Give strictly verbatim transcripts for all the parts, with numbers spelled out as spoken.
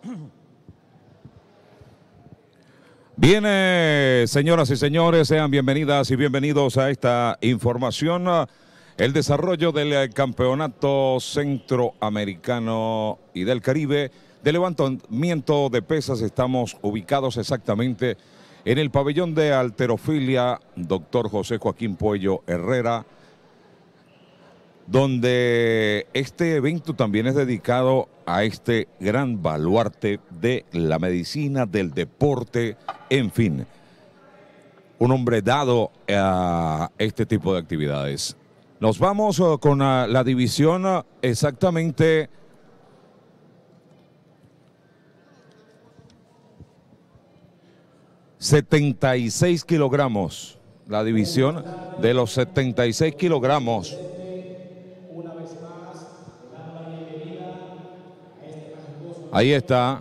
Bien, eh, señoras y señores, sean bienvenidas y bienvenidos a esta información. El desarrollo del Campeonato Centroamericano y del Caribe de levantamiento de pesas. Estamos ubicados exactamente en el pabellón de halterofilia doctor José Joaquín Puello Herrera, donde este evento también es dedicado a este gran baluarte de la medicina, del deporte, en fin, un hombre dado a este tipo de actividades. Nos vamos uh, con uh, la división uh, exactamente setenta y seis kilogramos, la división de los setenta y seis kilogramos. Ahí está.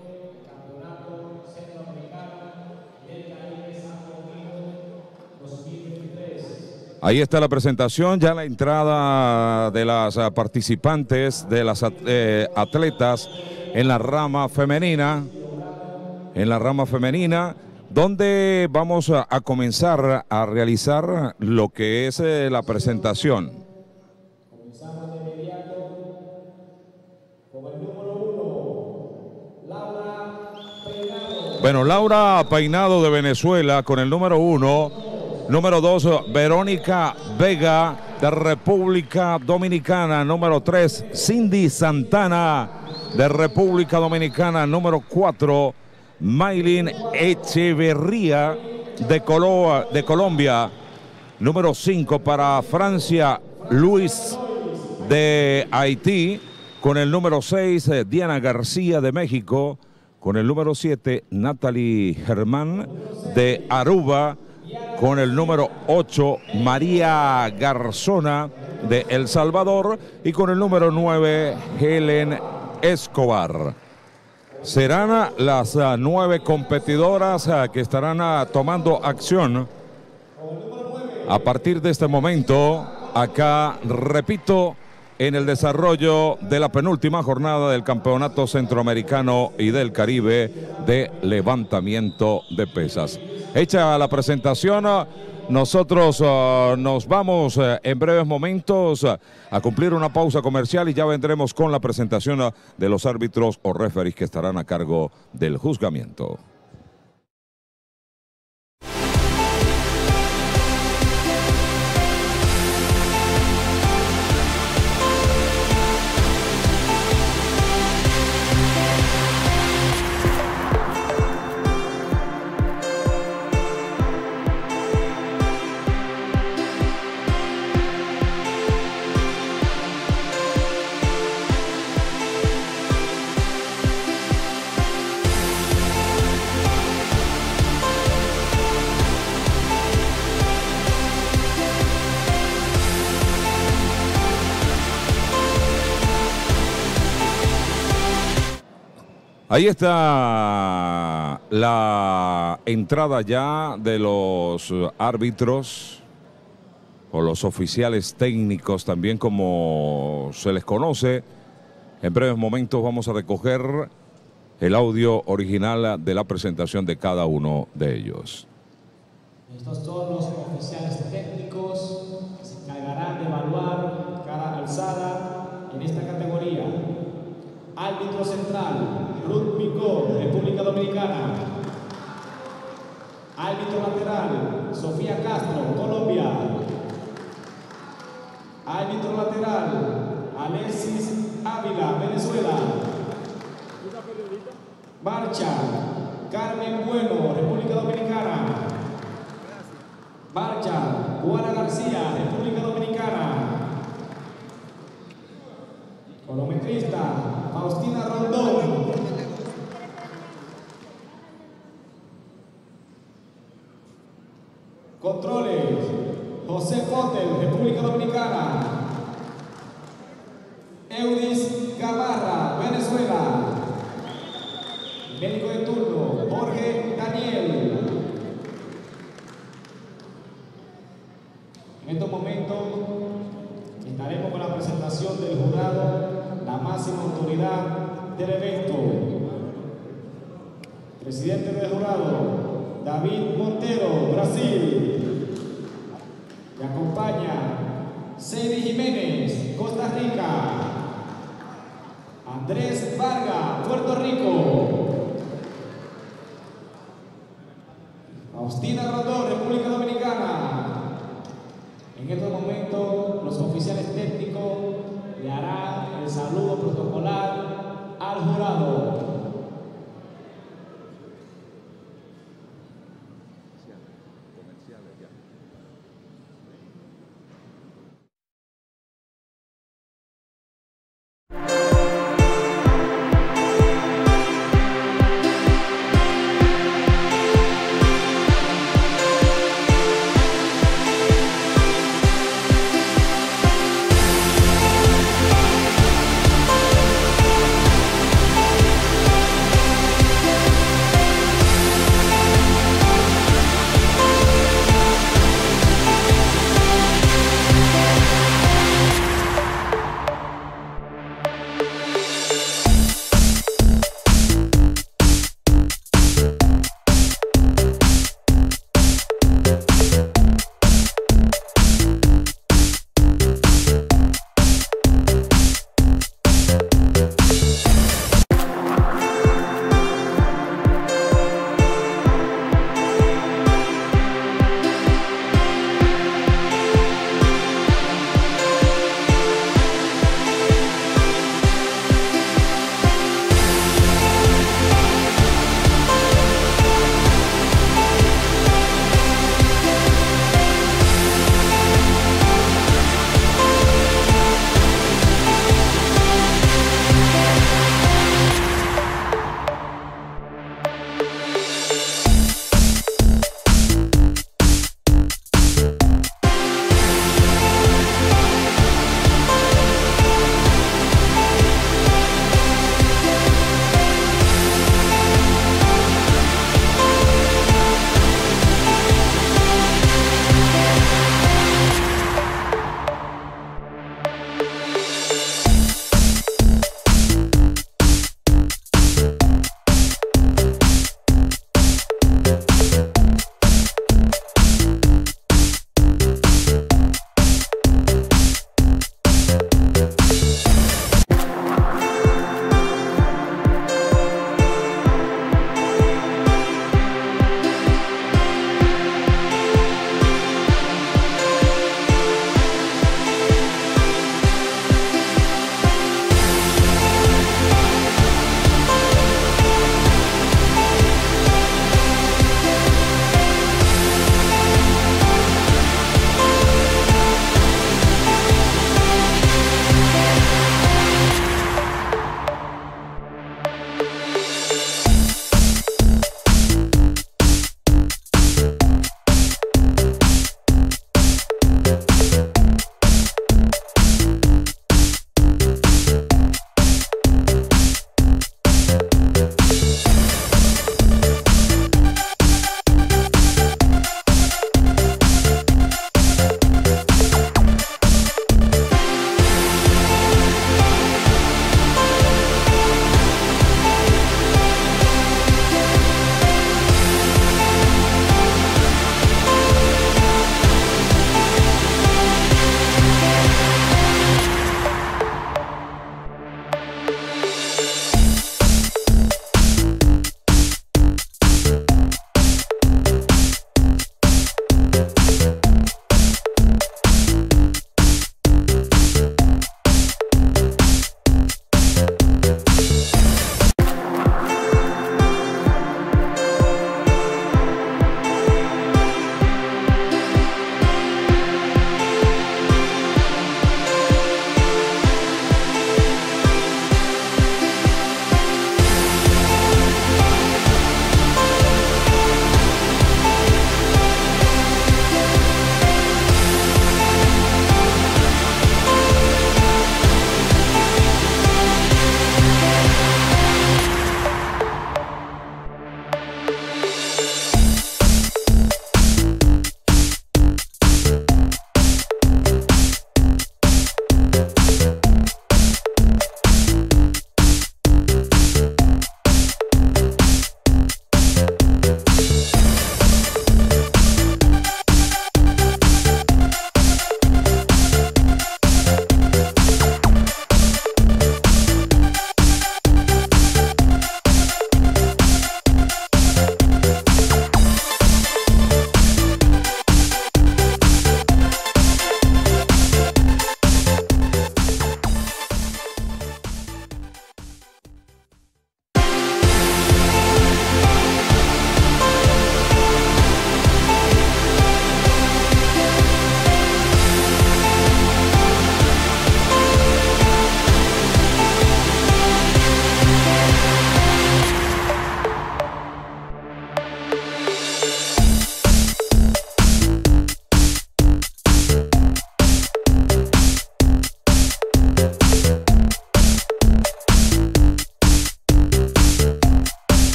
Ahí está la presentación, ya la entrada de las uh, participantes, de las uh, atletas en la rama femenina, en la rama femenina, donde vamos a, a comenzar a realizar lo que es uh, la presentación. Comenzamos de inmediato con el número uno, Laura Peinado. Bueno, Laura Peinado de Venezuela con el número uno. Número dos, Verónica Vega de República Dominicana. Número tres, Cindy Santana de República Dominicana. Número cuatro, Maylin Echeverría de, Colo de Colombia. Número cinco para Francia Luis de Haití. Con el número seis, Diana García de México. Con el número siete, Natalie Germán de Aruba. Con el número ocho, María Garzona de El Salvador. Y con el número nueve, Helen Escobar. Serán las uh, nueve competidoras uh, que estarán uh, tomando acción a partir de este momento. Acá, repito, en el desarrollo de la penúltima jornada del Campeonato Centroamericano y del Caribe de levantamiento de pesas. Hecha la presentación, nosotros uh, nos vamos uh, en breves momentos uh, a cumplir una pausa comercial y ya vendremos con la presentación uh, de los árbitros o referees que estarán a cargo del juzgamiento. Ahí está la entrada ya de los árbitros o los oficiales técnicos, también como se les conoce. En breves momentos vamos a recoger el audio original de la presentación de cada uno de ellos. Estos son los oficiales técnicos que se encargarán de evaluar cada alzada en esta categoría. Árbitro central, Ruth Picó, República Dominicana. Árbitro lateral, Sofía Castro, Colombia. Árbitro lateral, Alexis Ávila, Venezuela. Marcha, Carmen Bueno, República Dominicana. Marcha, Juana García, República Dominicana. Cronometrista, Faustina Rondón. Controles, José Potel, República Dominicana. Eudis Gamarra, Venezuela. Médico de turno, Jorge Daniel. En estos momentos estaremos con la presentación del jurado, la máxima autoridad del evento. Presidente del jurado, David Montero, Brasil. Le acompaña Seidy Jiménez, Costa Rica. Andrés Vargas, Puerto Rico. Faustina Rondón, República Dominicana. En estos momentos, los oficiales técnicos le harán el saludo protocolar al jurado.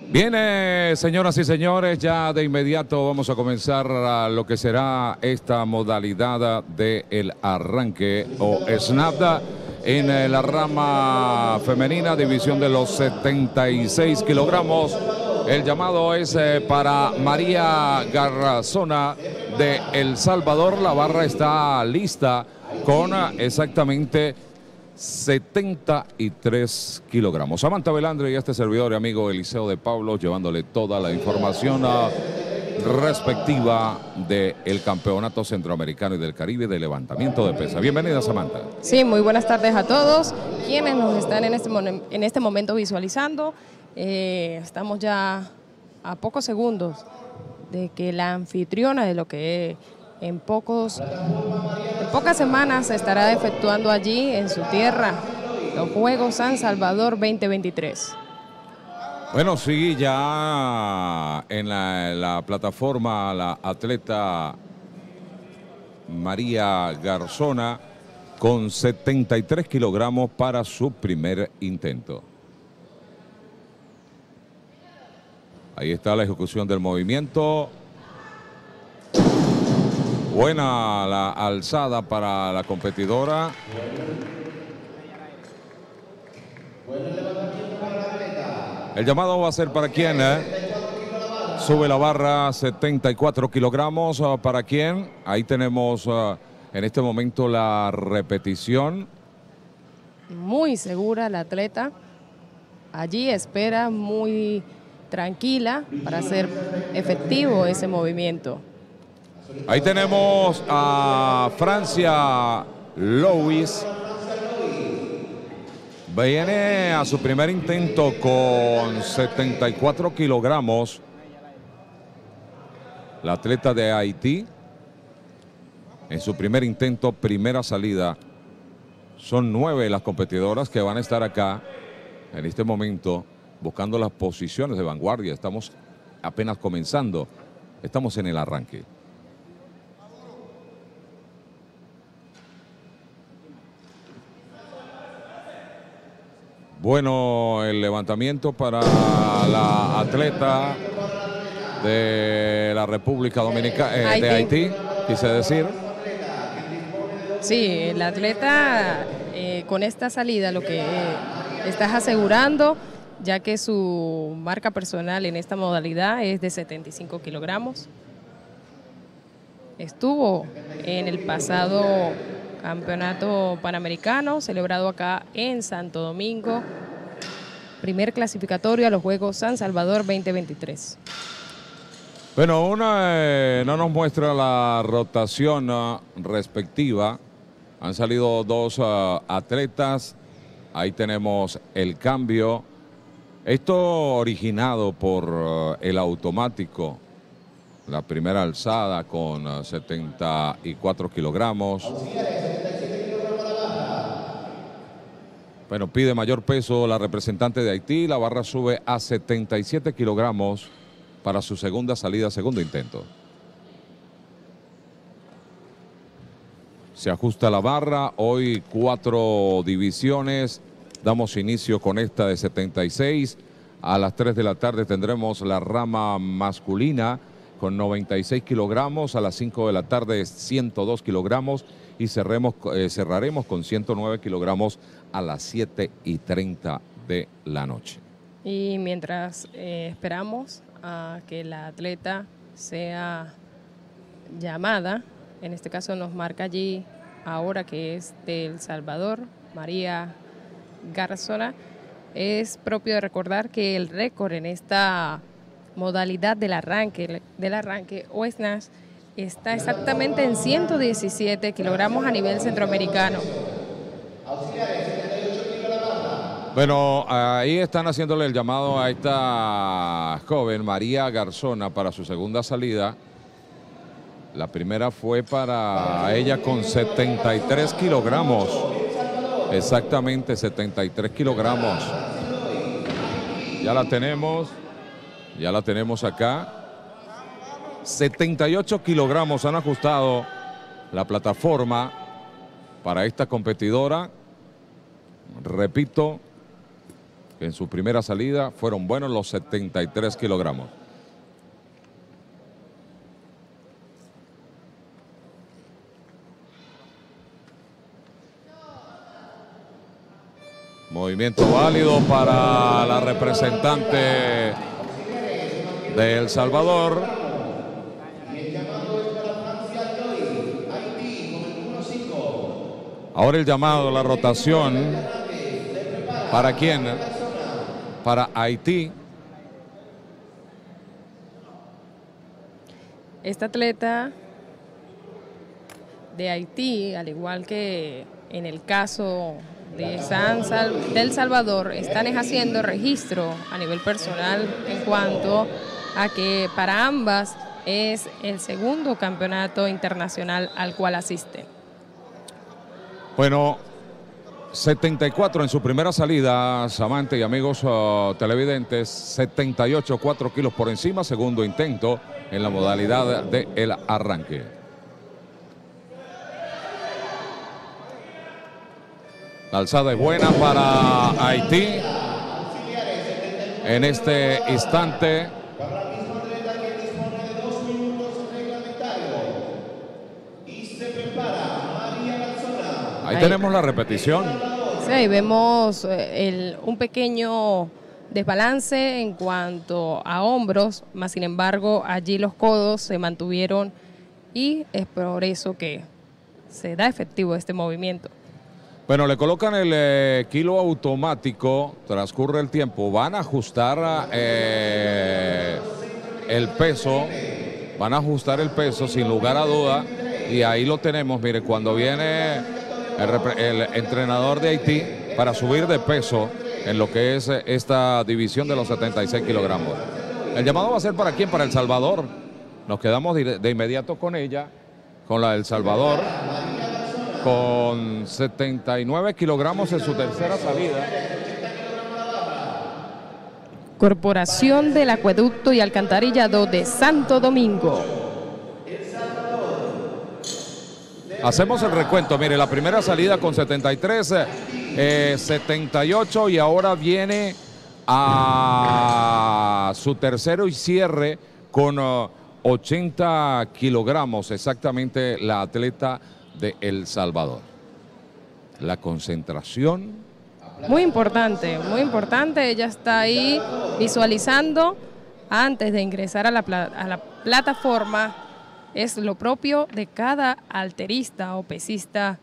Bien, eh, señoras y señores, ya de inmediato vamos a comenzar a lo que será esta modalidad del arranque o snapda en eh, la rama femenina, división de los setenta y seis kilogramos. El llamado es eh, para María Garzona de El Salvador. La barra está lista con eh, exactamente setenta y tres kilogramos. Samantha Velandre y este servidor y amigo Eliseo de Pablo llevándole toda la información uh, respectiva del Campeonato Centroamericano y del Caribe de levantamiento de pesa. Bienvenida, Samantha. Sí, muy buenas tardes a todos quienes nos están en este, en este momento visualizando. Eh, estamos ya a pocos segundos de que la anfitriona de lo que en pocos en pocas semanas estará efectuando allí en su tierra los Juegos San Salvador veinte veintitrés. Bueno, sí, ya en la, en la plataforma la atleta María Garzona con setenta y tres kilogramos para su primer intento. Ahí está la ejecución del movimiento. Buena la alzada para la competidora. El llamado va a ser para quién, ¿eh? Sube la barra setenta y cuatro kilogramos. Uh, ¿Para quién? Ahí tenemos uh, en este momento la repetición. Muy segura la atleta. Allí espera muy tranquila para hacer efectivo ese movimiento. Ahí tenemos a Francia Louis. Viene a su primer intento con setenta y cuatro kilogramos. La atleta de Haití. En su primer intento, primera salida. Son nueve las competidoras que van a estar acá en este momento buscando las posiciones de vanguardia. Estamos apenas comenzando. Estamos en el arranque. Bueno, el levantamiento para la atleta de la República Dominicana, eh, Haití. de Haití, quise decir. Sí, la atleta eh, con esta salida lo que eh, estás asegurando, ya que su marca personal en esta modalidad es de setenta y cinco kilogramos. Estuvo en el pasado Campeonato Panamericano, celebrado acá en Santo Domingo. Primer clasificatorio a los Juegos San Salvador veinte veintitrés. Bueno, una eh, no nos muestra la rotación uh, respectiva. Han salido dos uh, atletas. Ahí tenemos el cambio. Esto originado por uh, el automático. La primera alzada con uh, setenta y cuatro kilogramos. Bueno, pide mayor peso la representante de Haití. La barra sube a setenta y siete kilogramos para su segunda salida, segundo intento. Se ajusta la barra. Hoy cuatro divisiones. Damos inicio con esta de setenta y seis. A las tres de la tarde tendremos la rama masculina con noventa y seis kilogramos. A las cinco de la tarde ciento dos kilogramos. Y cerremos, eh, cerraremos con ciento nueve kilogramos a las siete y treinta de la noche. Y mientras eh, esperamos a que la atleta sea llamada, en este caso nos marca allí ahora que es de El Salvador, María Garzona. Es propio de recordar que el récord en esta modalidad del arranque, del arranque o snatch está exactamente en ciento diecisiete kilogramos a nivel centroamericano. Bueno, ahí están haciéndole el llamado a esta joven María Garzona para su segunda salida. La primera fue para ella con setenta y tres kilogramos. Exactamente, setenta y tres kilogramos. Ya la tenemos. Ya la tenemos acá. setenta y ocho kilogramos han ajustado la plataforma para esta competidora. Repito, que en su primera salida fueron buenos los setenta y tres kilogramos. Movimiento válido para la representante de El Salvador. Ahora el llamado, la rotación. ¿Para quién? Para Haití. Esta atleta de Haití, al igual que en el caso de San Sal del Salvador, están haciendo registro a nivel personal en cuanto a que para ambas es el segundo campeonato internacional al cual asisten. Bueno, setenta y cuatro en su primera salida, Samantha y amigos uh, televidentes, setenta y ocho, cuatro kilos por encima, segundo intento en la modalidad del arranque. La alzada es buena para Haití en este instante. Ahí tenemos la repetición. Sí, ahí vemos el, un pequeño desbalance en cuanto a hombros, más sin embargo allí los codos se mantuvieron y es por eso que se da efectivo este movimiento. Bueno, le colocan el eh, kilo automático, transcurre el tiempo, van a ajustar eh, el peso, van a ajustar el peso sin lugar a duda, y ahí lo tenemos, mire, cuando viene el, el entrenador de Haití para subir de peso en lo que es esta división de los setenta y seis kilogramos. El llamado va a ser ¿para quién? Para El Salvador. Nos quedamos de, de inmediato con ella, con la del Salvador, con setenta y nueve kilogramos en su tercera salida. Corporación del Acueducto y Alcantarillado de Santo Domingo. Hacemos el recuento, mire, la primera salida con setenta y tres, eh, setenta y ocho y ahora viene a su tercero y cierre con uh, ochenta kilogramos, exactamente la atleta de El Salvador. La concentración. Muy importante, muy importante. Ella está ahí visualizando antes de ingresar a la, a la plataforma. Es lo propio de cada alterista o pesista.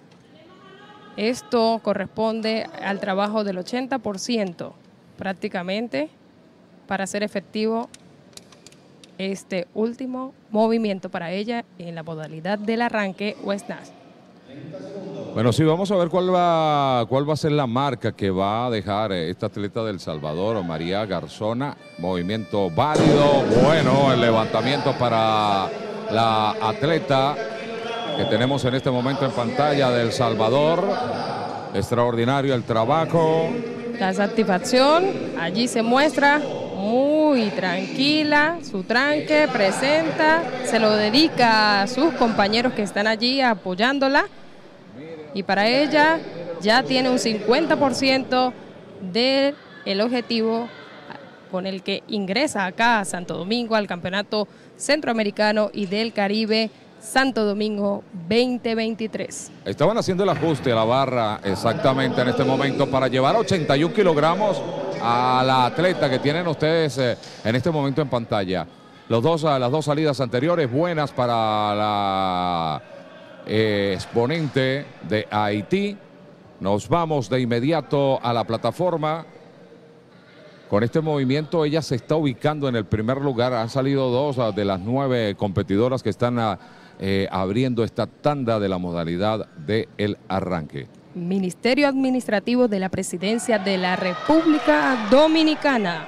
Esto corresponde al trabajo del ochenta por ciento prácticamente para hacer efectivo este último movimiento para ella en la modalidad del arranque o snatch. Bueno, sí, vamos a ver cuál va, cuál va a ser la marca que va a dejar esta atleta del Salvador, María Garzona. Movimiento válido, bueno, el levantamiento para la atleta que tenemos en este momento en pantalla del Salvador. Extraordinario el trabajo. La satisfacción, allí se muestra muy tranquila, su tranque, presenta, se lo dedica a sus compañeros que están allí apoyándola. Y para ella ya tiene un cincuenta por ciento del objetivo con el que ingresa acá a Santo Domingo al Campeonato Centroamericano y del Caribe Santo Domingo veinte veintitrés. Estaban haciendo el ajuste a la barra exactamente en este momento para llevar ochenta y un kilogramos a la atleta que tienen ustedes eh, en este momento en pantalla. Los dos, las dos salidas anteriores buenas para la eh, exponente de Haití. Nos vamos de inmediato a la plataforma. Con este movimiento ella se está ubicando en el primer lugar. Han salido dos de las nueve competidoras que están a, eh, abriendo esta tanda de la modalidad del arranque. Ministerio Administrativo de la Presidencia de la República Dominicana.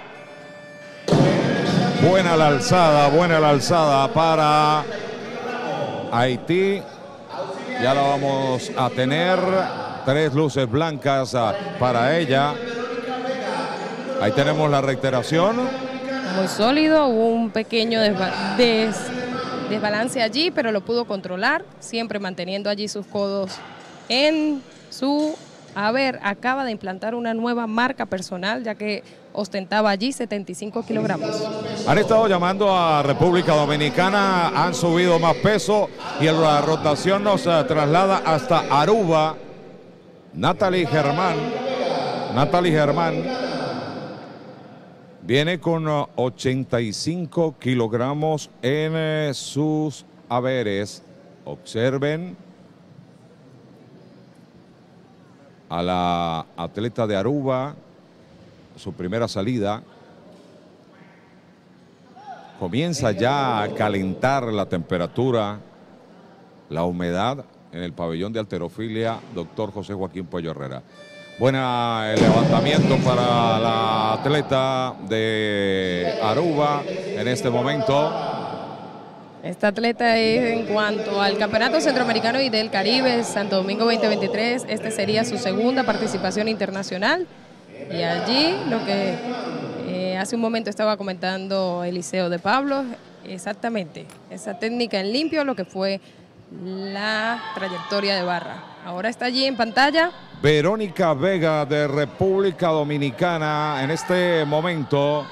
Buena la alzada, buena la alzada para Haití. Ya la vamos a tener. Tres luces blancas para ella. Ahí tenemos la reiteración. Muy sólido, hubo un pequeño desba des desbalance allí, pero lo pudo controlar, siempre manteniendo allí sus codos en su a ver, acaba de implantar una nueva marca personal, ya que ostentaba allí setenta y cinco kilogramos. Han estado llamando a República Dominicana, han subido más peso y la rotación nos uh, traslada hasta Aruba. Natalie Germán, Natalie Germán viene con uh, ochenta y cinco kilogramos en uh, sus haberes. Observen a la atleta de Aruba, su primera salida. Comienza ya a calentar la temperatura, la humedad en el pabellón de halterofilia, doctor José Joaquín Puello Herrera. Buena el levantamiento para la atleta de Aruba en este momento. Esta atleta es en cuanto al Campeonato Centroamericano y del Caribe Santo Domingo veinte veintitrés, este sería su segunda participación internacional. Y allí lo que eh, hace un momento estaba comentando Eliseo de Pablo, exactamente, esa técnica en limpio, lo que fue la trayectoria de barra. Ahora está allí en pantalla Verónica Vega de República Dominicana en este momento.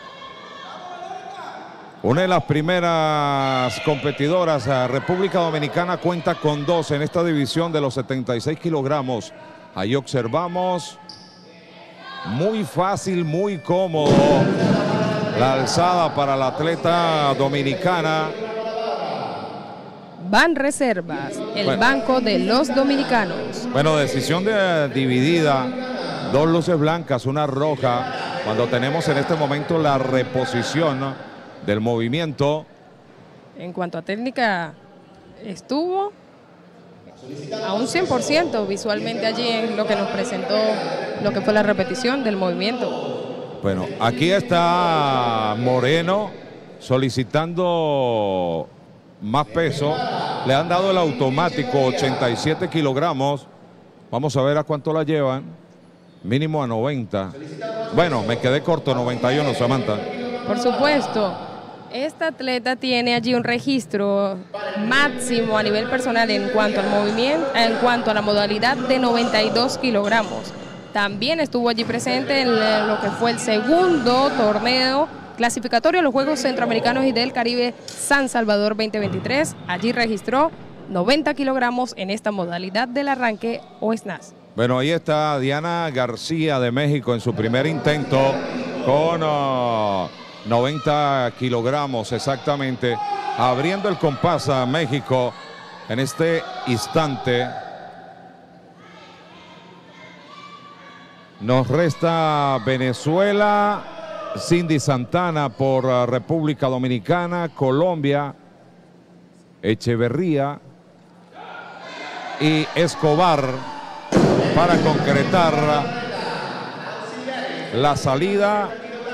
Una de las primeras competidoras. República Dominicana cuenta con dos en esta división de los setenta y seis kilogramos. Ahí observamos, muy fácil, muy cómodo la alzada para la atleta dominicana. Van Reservas, el bueno, banco de los dominicanos. Bueno, decisión de, dividida, dos luces blancas, una roja, cuando tenemos en este momento la reposición del movimiento. En cuanto a técnica, estuvo a un cien por ciento visualmente allí en lo que nos presentó, lo que fue la repetición del movimiento. Bueno, aquí está Moreno solicitando más peso. Le han dado el automático, ochenta y siete kilogramos. Vamos a ver a cuánto la llevan. Mínimo a noventa. Bueno, me quedé corto, noventa y uno, Samantha. Por supuesto. Esta atleta tiene allí un registro máximo a nivel personal en cuanto al movimiento, en cuanto a la modalidad de noventa y dos kilogramos. También estuvo allí presente en lo que fue el segundo torneo clasificatorio a los Juegos Centroamericanos y del Caribe San Salvador veinte veintitrés. Allí registró noventa kilogramos en esta modalidad del arranque o S N A S. Bueno, ahí está Diana García de México en su primer intento con uh, noventa kilogramos exactamente, abriendo el compás a México en este instante. Nos resta Venezuela, Cindy Santana por uh, República Dominicana, Colombia, Echeverría y Escobar para concretar la salida.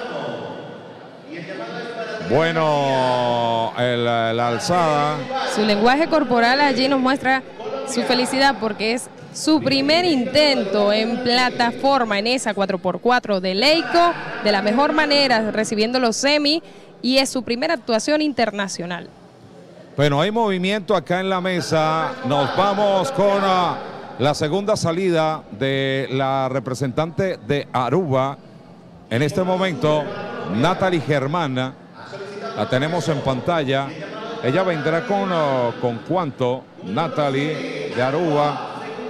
Bueno, el, la alzada. Su lenguaje corporal allí nos muestra su felicidad porque es su primer intento en plataforma en esa cuatro por cuatro de Leico, de la mejor manera, recibiendo los semi, y es su primera actuación internacional. Bueno, hay movimiento acá en la mesa. Nos vamos con uh, la segunda salida de la representante de Aruba. En este momento, Natalie Germán, la tenemos en pantalla. Ella vendrá con, uh, con cuánto, Natalie de Aruba.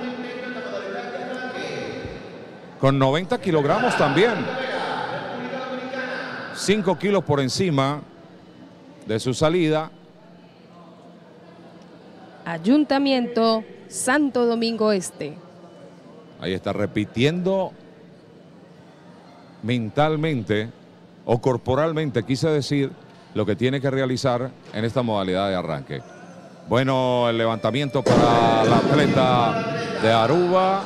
Con noventa kilogramos también. cinco kilos por encima de su salida. Ayuntamiento Santo Domingo Este. Ahí está repitiendo mentalmente o corporalmente, quise decir, lo que tiene que realizar en esta modalidad de arranque. Bueno, el levantamiento para la atleta de Aruba.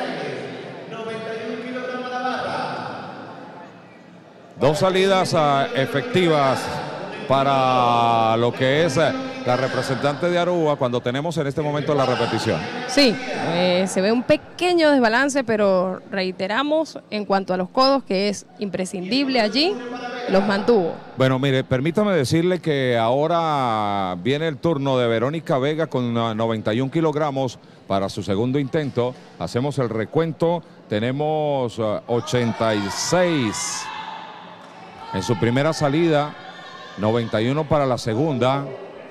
Dos salidas uh, efectivas para lo que es uh, la representante de Aruba cuando tenemos en este momento la repetición. Sí, eh, se ve un pequeño desbalance, pero reiteramos en cuanto a los codos que es imprescindible allí los mantuvo. Bueno, mire, permítame decirle que ahora viene el turno de Verónica Vega con noventa y un kilogramos para su segundo intento. Hacemos el recuento. Tenemos uh, ochenta y seis en su primera salida, noventa y uno para la segunda.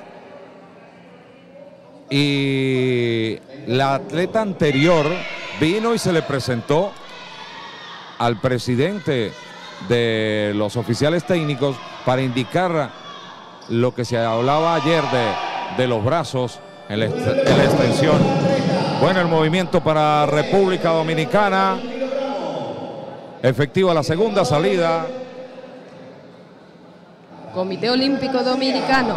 Y la atleta anterior vino y se le presentó al presidente de los oficiales técnicos para indicar lo que se hablaba ayer de, de los brazos en la, en la extensión. Bueno, el movimiento para República Dominicana. Efectiva la segunda salida. Comité Olímpico Dominicano.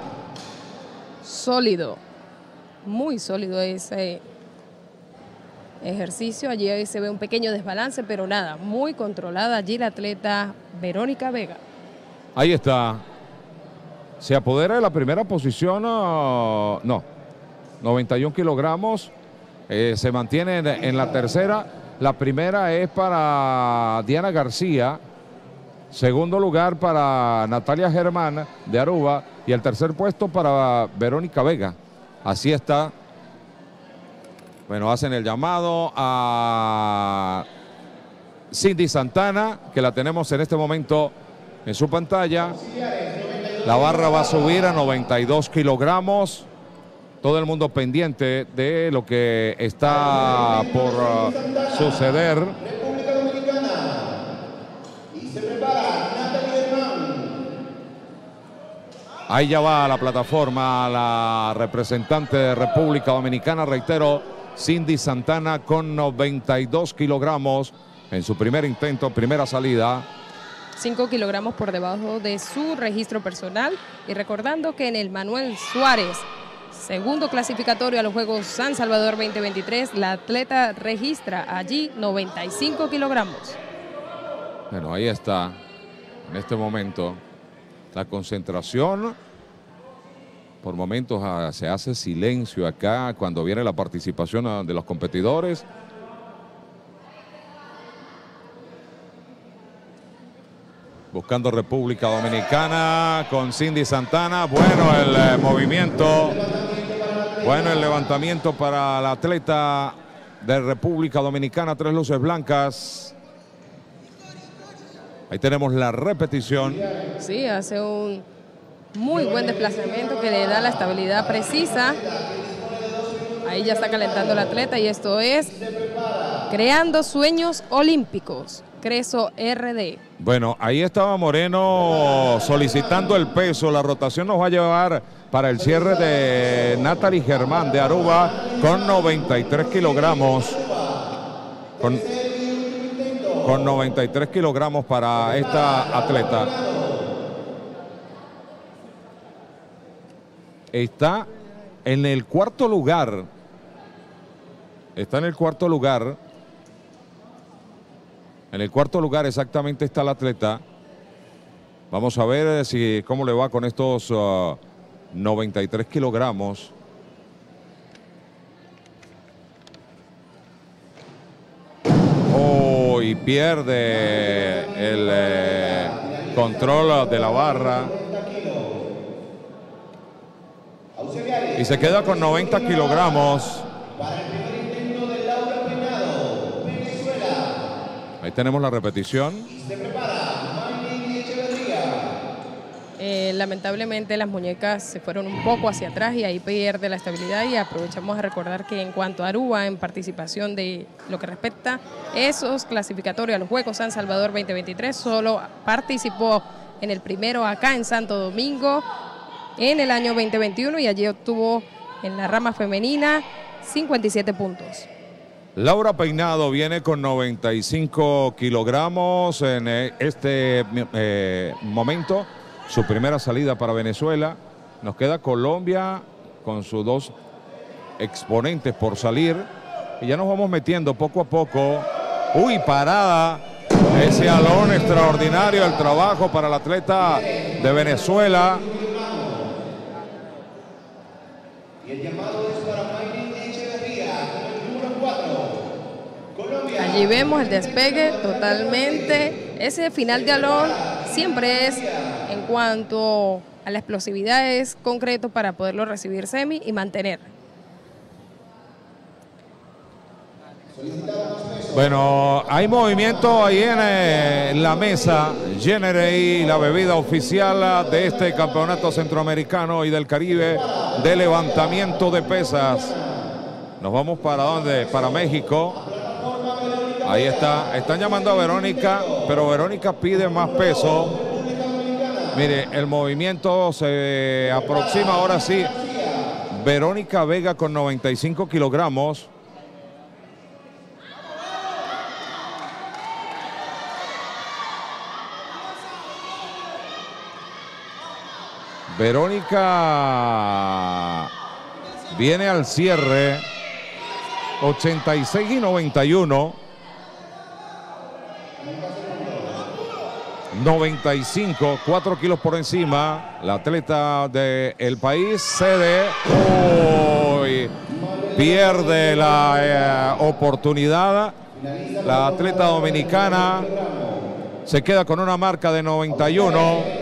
Sólido. Muy sólido ese ejercicio. Allí se ve un pequeño desbalance, pero nada, muy controlada allí la atleta Verónica Vega. Ahí está. Se apodera de la primera posición. Uh, no, noventa y un kilogramos. Eh, se mantiene en, en la tercera. La primera es para Diana García. Segundo lugar para Natalia Germán de Aruba. Y el tercer puesto para Verónica Vega. Así está. Bueno, hacen el llamado a Cindy Santana, que la tenemos en este momento en su pantalla. La barra va a subir a noventa y dos kilogramos. Todo el mundo pendiente de lo que está por uh, suceder. República Dominicana. Y se prepara Natalia Germán. Ahí ya va a la plataforma la representante de República Dominicana, reitero, Cindy Santana con noventa y dos kilogramos en su primer intento, primera salida. cinco kilogramos por debajo de su registro personal. Y recordando que en el Manuel Suárez, segundo clasificatorio a los Juegos San Salvador veinte veintitrés, la atleta registra allí noventa y cinco kilogramos. Bueno, ahí está, en este momento, la concentración. Por momentos ah, se hace silencio acá cuando viene la participación ah, de los competidores. Buscando República Dominicana con Cindy Santana. Bueno, el eh, movimiento. Bueno, el levantamiento para la atleta de República Dominicana. Tres luces blancas. Ahí tenemos la repetición. Sí, hace un muy buen desplazamiento que le da la estabilidad precisa. Ahí ya está calentando la atleta y esto es Creando Sueños Olímpicos, Creso R D. Bueno, ahí estaba Moreno solicitando el peso. La rotación nos va a llevar para el cierre de Natalie Germán de Aruba con noventa y tres kilogramos. Con, con noventa y tres kilogramos para esta atleta. Está en el cuarto lugar. Está en el cuarto lugar. En el cuarto lugar exactamente está la atleta. Vamos a ver si cómo le va con estos uh, noventa y tres kilogramos. Oh, y pierde el eh, control de la barra. Y se queda con noventa kilogramos. Ahí tenemos la repetición. Eh, lamentablemente las muñecas se fueron un poco hacia atrás y ahí pierde la estabilidad. Y aprovechamos a recordar que en cuanto a Aruba, en participación de lo que respecta esos clasificatorios a los Juegos San Salvador veinte veintitrés, solo participó en el primero acá en Santo Domingo en el año veinte veintiuno y allí obtuvo en la rama femenina cincuenta y siete puntos. Laura Peinado viene con noventa y cinco kilogramos en este eh, momento. Su primera salida para Venezuela. Nos queda Colombia con sus dos exponentes por salir. Y ya nos vamos metiendo poco a poco. Uy, parada. Ese alón extraordinario, el trabajo para el atleta de Venezuela. Y el llamado es para Mayrin Echeverría, con el número cuatro. Colombia. Allí vemos el despegue totalmente. Ese final de alón siempre es, en cuanto a la explosividad, es concreto para poderlo recibir semi y mantener. Bueno, hay movimiento ahí en eh, la mesa. Generate, la bebida oficial de este campeonato centroamericano y del Caribe de levantamiento de pesas. Nos vamos para dónde? Para México. Ahí está. Están llamando a Verónica, pero Verónica pide más peso. Mire, el movimiento se aproxima ahora sí. Verónica Vega con noventa y cinco kilogramos. Verónica viene al cierre, ochenta y seis y noventa y uno, noventa y cinco, cuatro kilos por encima. La atleta del país cede, uy, pierde la eh, oportunidad. La atleta dominicana se queda con una marca de noventa y uno.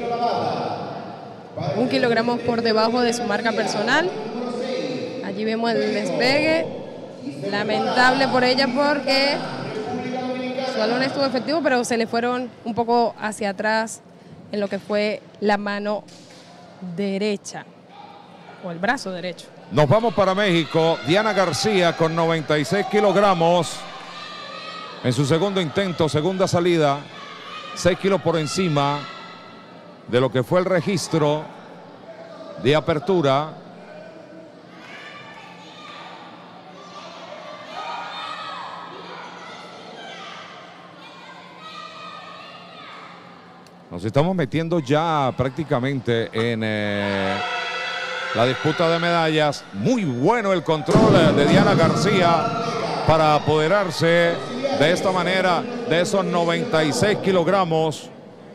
Un kilogramo por debajo de su marca personal. Allí vemos el despegue. Lamentable por ella porque su balón estuvo efectivo, pero se le fueron un poco hacia atrás en lo que fue la mano derecha o el brazo derecho. Nos vamos para México. Diana García con noventa y seis kilogramos en su segundo intento, segunda salida, seis kilos por encima de lo que fue el registro de apertura. Nos estamos metiendo ya prácticamente en eh, la disputa de medallas. Muy bueno el control de Diana García para apoderarse de esta manera de esos noventa y seis kilogramos.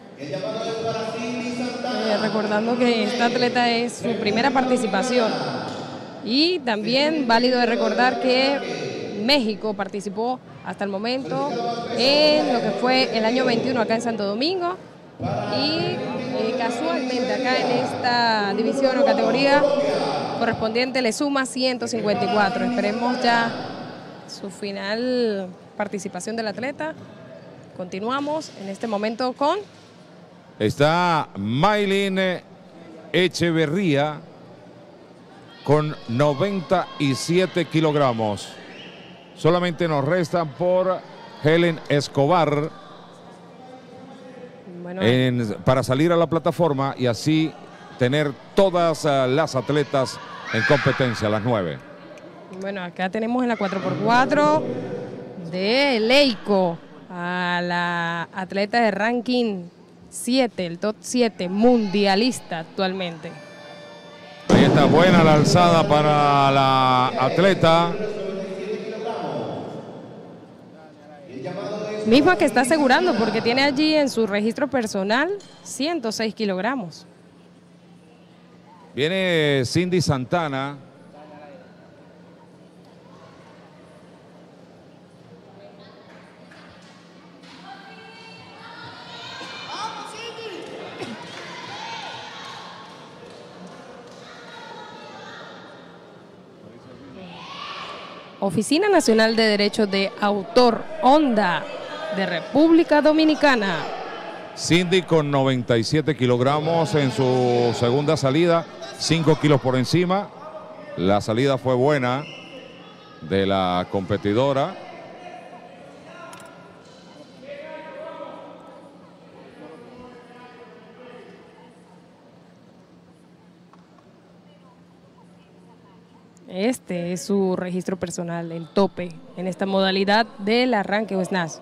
Eh, recordando que esta atleta es su primera participación. Y también válido de recordar que México participó hasta el momento en lo que fue el año veintiuno acá en Santo Domingo. Y eh, casualmente acá en esta división o categoría correspondiente le suma ciento cincuenta y cuatro. Esperemos ya su final participación del atleta. Continuamos en este momento con... Está Maylin Echeverría con noventa y siete kilogramos. Solamente nos restan por Helen Escobar bueno, en, para salir a la plataforma y así tener todas uh, las atletas en competencia, las nueve. Bueno, acá tenemos en la cuatro por cuatro de Leico a la atleta de ranking siete, el top siete mundialista actualmente. Ahí está, buena la alzada para la atleta. Misma que está asegurando porque tiene allí en su registro personal ciento seis kilogramos. Viene Cindy Santana. Oficina Nacional de Derechos de Autor, Honda, de República Dominicana. Cindy con noventa y siete kilogramos en su segunda salida, cinco kilos por encima. La salida fue buena de la competidora. Este es su registro personal, el tope, en esta modalidad del arranque o snatch.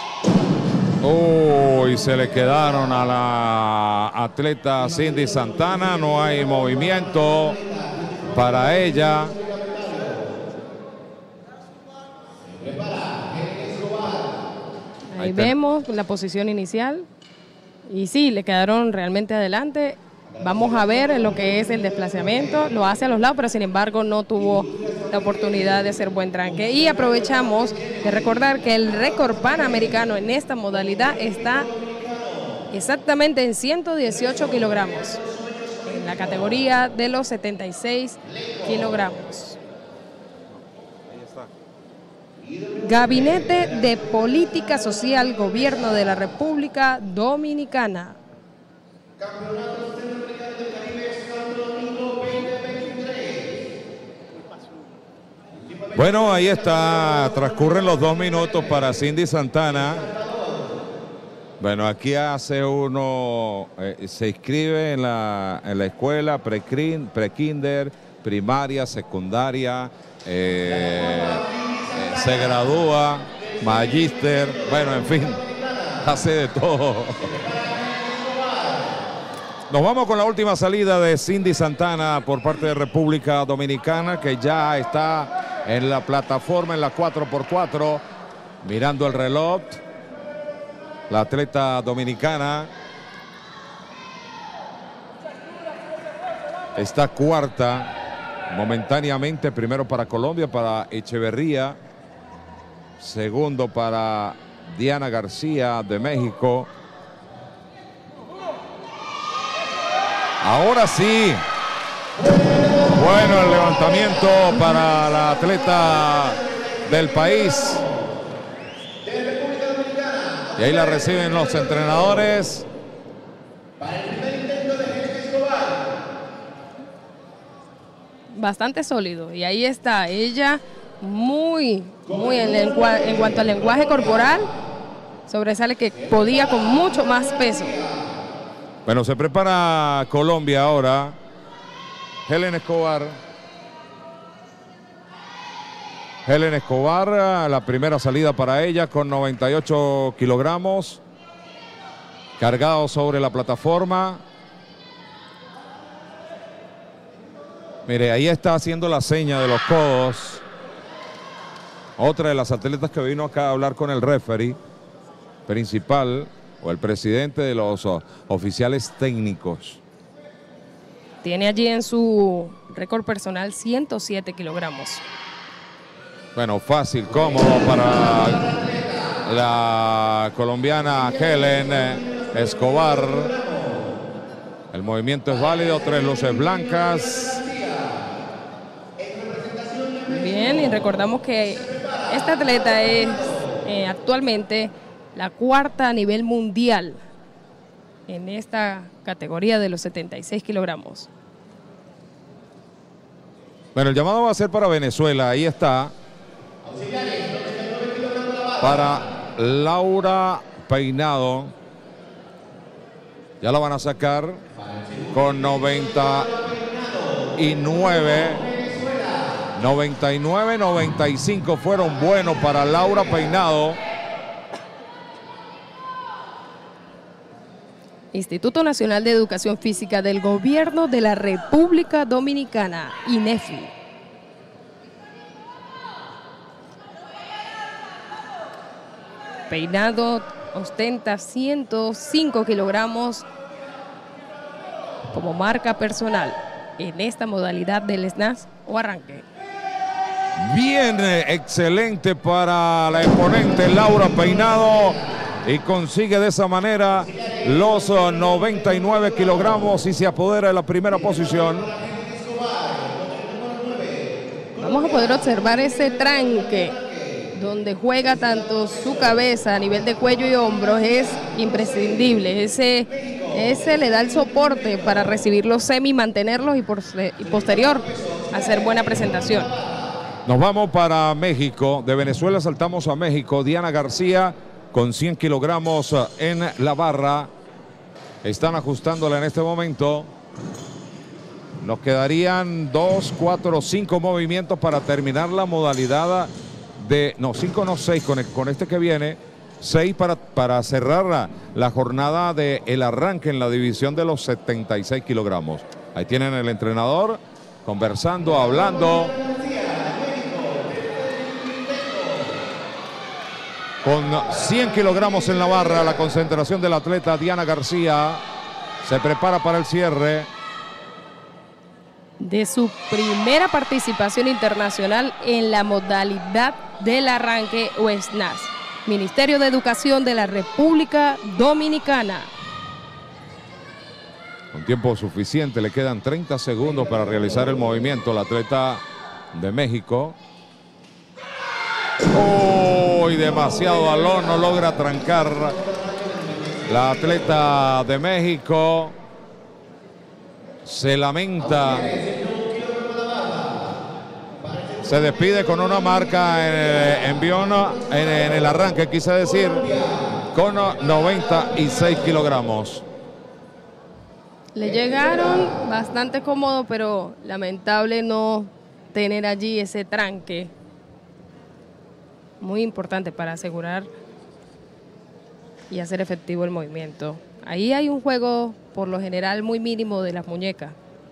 Uy, oh, se le quedaron a la atleta Cindy Santana, no hay movimiento para ella. Ahí, Ahí vemos la posición inicial y sí, le quedaron realmente adelante. Vamos a ver lo que es el desplazamiento, lo hace a los lados, pero sin embargo no tuvo la oportunidad de hacer buen tranque. Y aprovechamos de recordar que el récord panamericano en esta modalidad está exactamente en ciento dieciocho kilogramos, en la categoría de los setenta y seis kilogramos. Gabinete de Política Social, Gobierno de la República Dominicana. Bueno, ahí está, transcurren los dos minutos para Cindy Santana. Bueno, aquí hace uno, eh, se inscribe en la, en la escuela pre-kinder, primaria, secundaria, eh, eh, se gradúa, magíster, bueno, en fin, hace de todo. Nos vamos con la última salida de Cindy Santana por parte de República Dominicana, que ya está en la plataforma en la cuatro por cuatro, mirando el reloj. La atleta dominicana está cuarta momentáneamente, primero para Colombia, para Echeverría, segundo para Diana García de México. Ahora sí, bueno el levantamiento para la atleta del país. Y ahí la reciben los entrenadores. Bastante sólido. Y ahí está ella, muy, muy en, el, en cuanto al lenguaje corporal, sobresale que podía con mucho más peso. Bueno, se prepara Colombia ahora. Helen Escobar. Helen Escobar, la primera salida para ella con noventa y ocho kilogramos. Cargado sobre la plataforma. Mire, ahí está haciendo la seña de los codos. Otra de las atletas que vino acá a hablar con el referee principal o el presidente de los oficiales técnicos. Tiene allí en su récord personal ciento siete kilogramos. Bueno, fácil, cómodo para la colombiana Helen Escobar. El movimiento es válido, tres luces blancas. Bien, y recordamos que esta atleta es eh, actualmente la cuarta a nivel mundial en esta categoría de los setenta y seis kilogramos. Bueno, el llamado va a ser para Venezuela, ahí está. Para Laura Peinado. Ya la van a sacar con noventa y nueve. noventa y nueve, noventa y cinco fueron buenos para Laura Peinado. Instituto Nacional de Educación Física del Gobierno de la República Dominicana, INEFI. Peinado ostenta ciento cinco kilogramos como marca personal en esta modalidad del snatch o arranque. Bien, excelente para la exponente Laura Peinado y consigue de esa manera los noventa y nueve kilogramos y se apodera de la primera posición. Vamos a poder observar ese tranque donde juega tanto su cabeza a nivel de cuello y hombros, es imprescindible. Ese, ese le da el soporte para recibir los semi, mantenerlos y, por, y posterior hacer buena presentación. Nos vamos para México. De Venezuela saltamos a México. Diana García con cien kilogramos en la barra. Están ajustándola en este momento. Nos quedarían dos, cuatro, cinco movimientos para terminar la modalidad de, no, cinco, no, seis con, el, con este que viene, seis para, para cerrar la, la jornada del el arranque en la división de los setenta y seis kilogramos. Ahí tienen el entrenador conversando, hablando. Con cien kilogramos en la barra, la concentración del atleta Diana García se prepara para el cierre. De su primera participación internacional en la modalidad del arranque o snatch. Ministerio de Educación de la República Dominicana. Con tiempo suficiente, le quedan treinta segundos para realizar el movimiento. El atleta de México. ¡Oh! Y demasiado balón, no logra trancar. La atleta de México se lamenta. Se despide con una marca en, en, Biona, en, en el arranque, quise decir, con noventa y seis kilogramos. Le llegaron bastante cómodo, pero lamentable no tener allí ese tranque. Muy importante para asegurar y hacer efectivo el movimiento. Ahí hay un juego, por lo general, muy mínimo de las muñecas.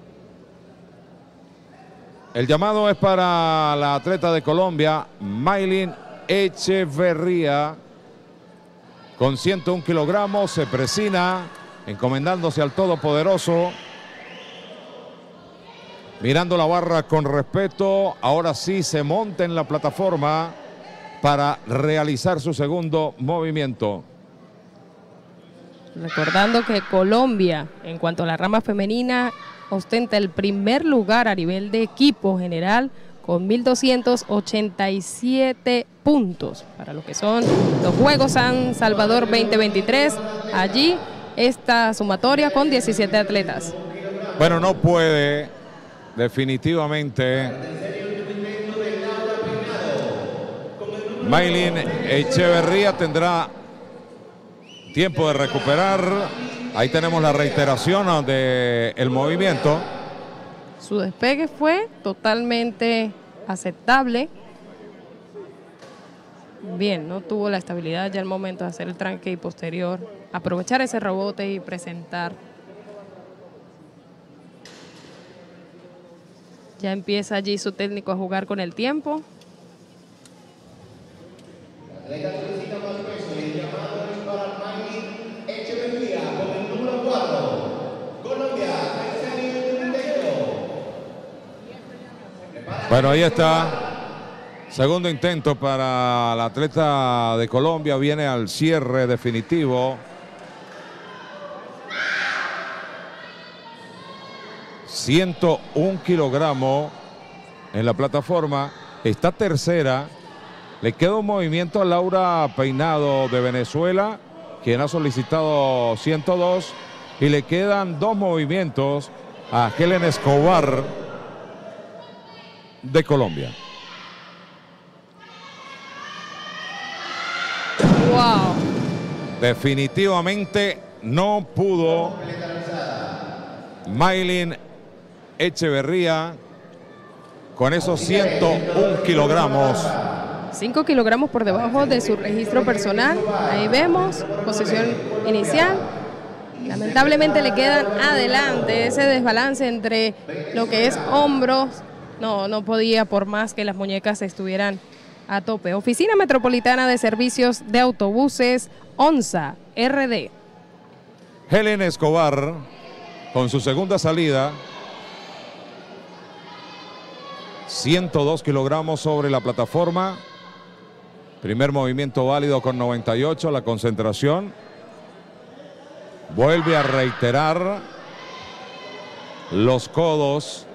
El llamado es para la atleta de Colombia, Maylin Echeverría, con ciento un kilogramos, se presina, encomendándose al Todopoderoso, mirando la barra con respeto. Ahora sí se monta en la plataforma para realizar su segundo movimiento. Recordando que Colombia, en cuanto a la rama femenina, ostenta el primer lugar a nivel de equipo general con mil doscientos ochenta y siete puntos para lo que son los Juegos San Salvador veinte veintitrés. Allí esta sumatoria con diecisiete atletas. Bueno, no puede definitivamente Maylin Echeverría, tendrá tiempo de recuperar. Ahí tenemos la reiteración del movimiento. Su despegue fue totalmente aceptable. Bien, no tuvo la estabilidad ya al momento de hacer el tranque y posterior. Aprovechar ese rebote y presentar. Ya empieza allí su técnico a jugar con el tiempo. Bueno, ahí está. Segundo intento para la atleta de Colombia. Viene al cierre definitivo. ciento un kilogramos en la plataforma. Está tercera. Le queda un movimiento a Laura Peinado de Venezuela, quien ha solicitado ciento dos. Y le quedan dos movimientos a Helen Escobar de Colombia. Wow. Definitivamente no pudo Maylin Echeverría con esos ciento un kilogramos. cinco kilogramos por debajo de su registro personal. Ahí vemos, posición inicial. Lamentablemente le quedan adelante ese desbalance entre lo que es hombros. No, no podía por más que las muñecas estuvieran a tope. Oficina Metropolitana de Servicios de Autobuses, ONSA, R D. Helen Escobar con su segunda salida. ciento dos kilogramos sobre la plataforma. Primer movimiento válido con noventa y ocho, la concentración. Vuelve a reiterar los codos.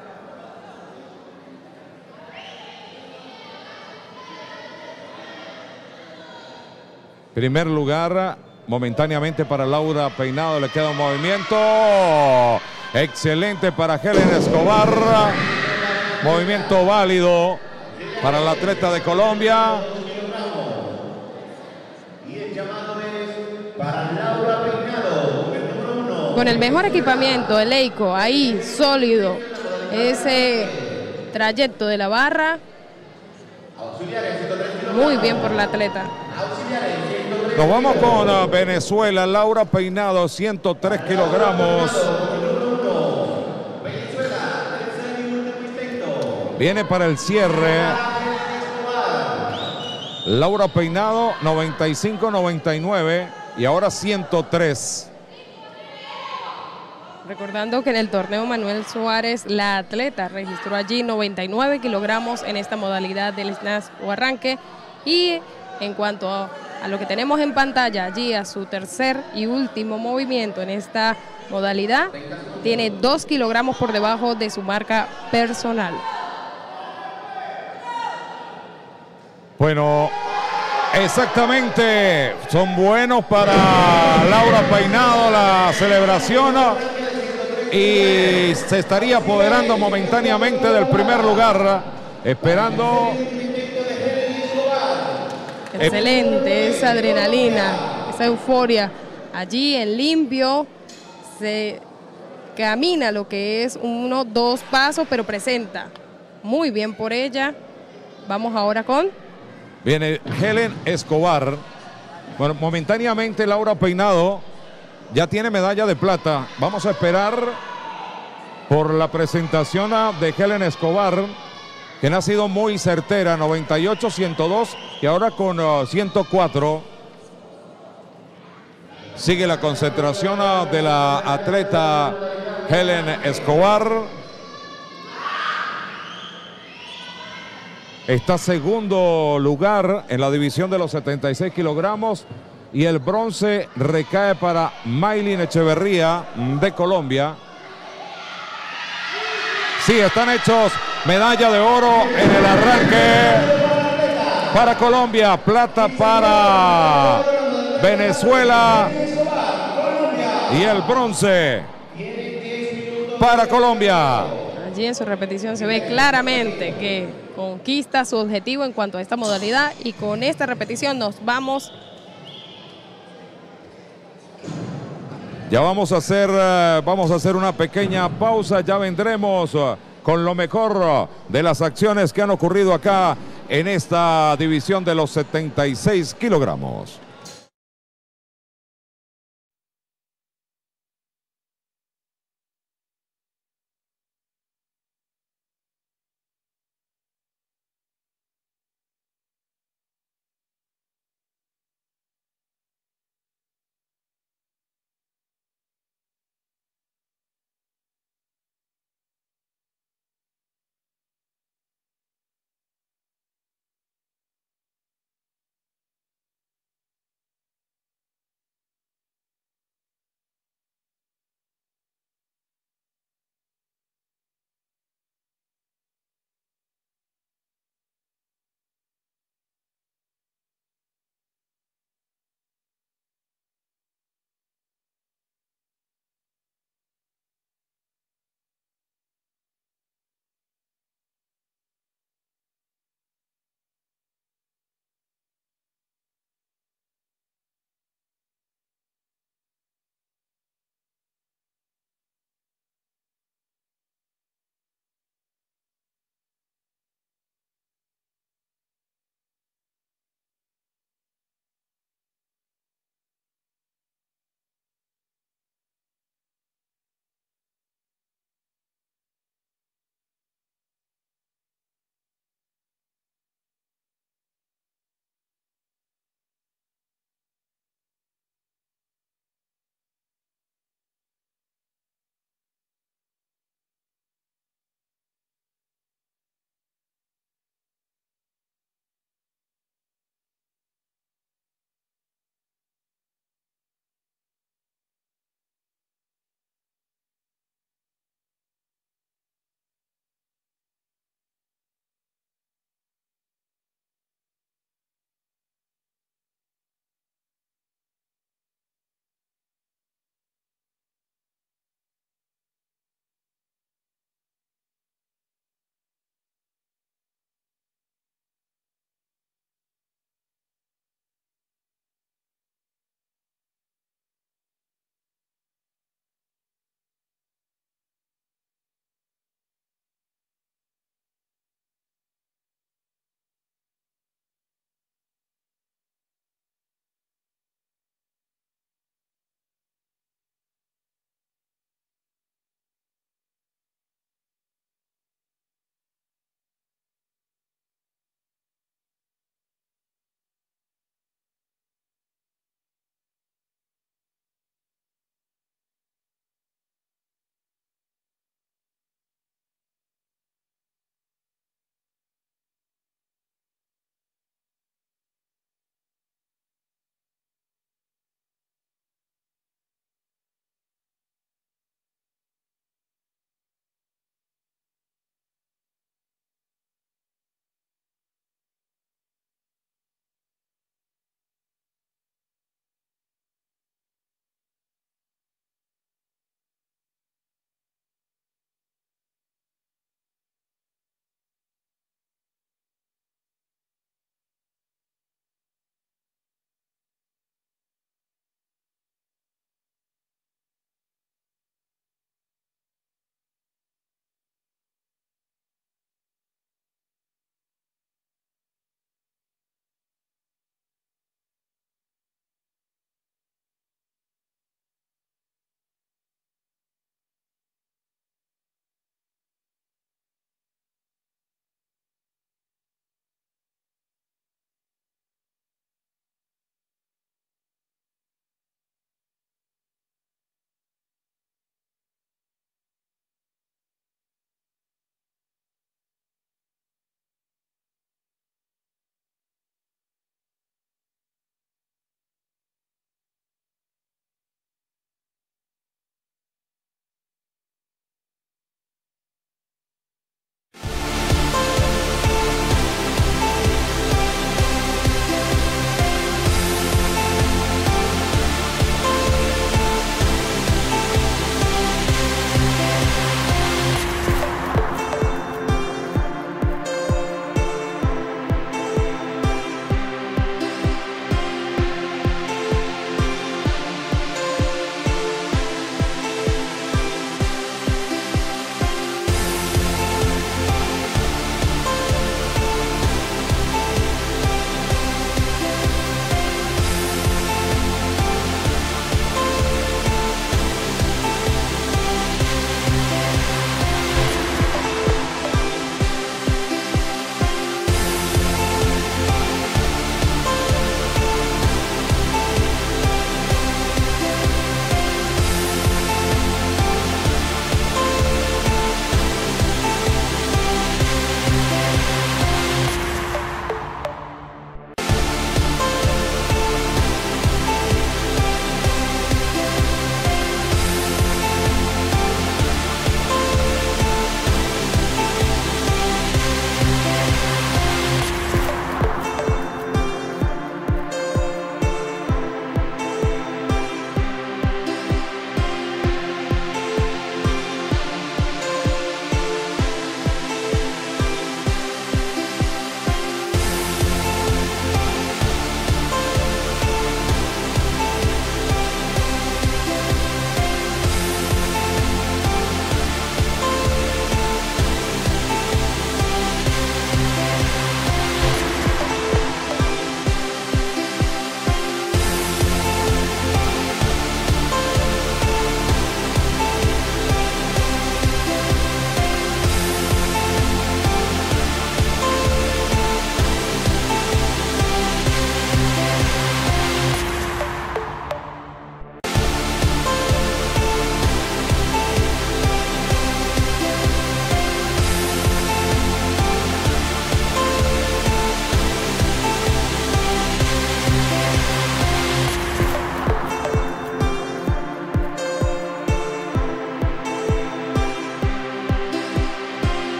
Primer lugar momentáneamente para Laura Peinado, le queda un movimiento excelente para Helen Escobar. Movimiento válido para la atleta de Colombia. Con el mejor equipamiento, el Leico, ahí sólido, ese trayecto de la barra, muy bien por la atleta. Nos vamos con uh, Venezuela, Laura Peinado, ciento tres kilogramos. Viene para el cierre. Laura Peinado, noventa y cinco noventa y nueve y ahora ciento tres. Recordando que en el torneo Manuel Suárez, la atleta registró allí noventa y nueve kilogramos en esta modalidad del snatch o arranque. Y en cuanto a a lo que tenemos en pantalla allí, a su tercer y último movimiento en esta modalidad, tiene dos kilogramos por debajo de su marca personal. Bueno, exactamente, son buenos para Laura Peinado la celebración y se estaría apoderando momentáneamente del primer lugar, esperando. Excelente, esa adrenalina, esa euforia, allí en limpio, se camina lo que es uno, dos pasos, pero presenta muy bien por ella. Vamos ahora con... Viene Helen Escobar. Bueno, momentáneamente Laura Peinado ya tiene medalla de plata. Vamos a esperar por la presentación de Helen Escobar, que ha sido muy certera, noventa y ocho, ciento dos y ahora con uh, ciento cuatro. Sigue la concentración uh, de la atleta Helen Escobar. Está segundo lugar en la división de los setenta y seis kilogramos y el bronce recae para Maylin Echeverría de Colombia. Sí, están hechos medalla de oro en el arranque para Colombia, plata para Venezuela y el bronce para Colombia. Allí en su repetición se ve claramente que conquista su objetivo en cuanto a esta modalidad y con esta repetición nos vamos. Ya vamos a hacer, uh, vamos a hacer una pequeña pausa, ya vendremos uh, con lo mejor uh, de las acciones que han ocurrido acá en esta división de los setenta y seis kilogramos.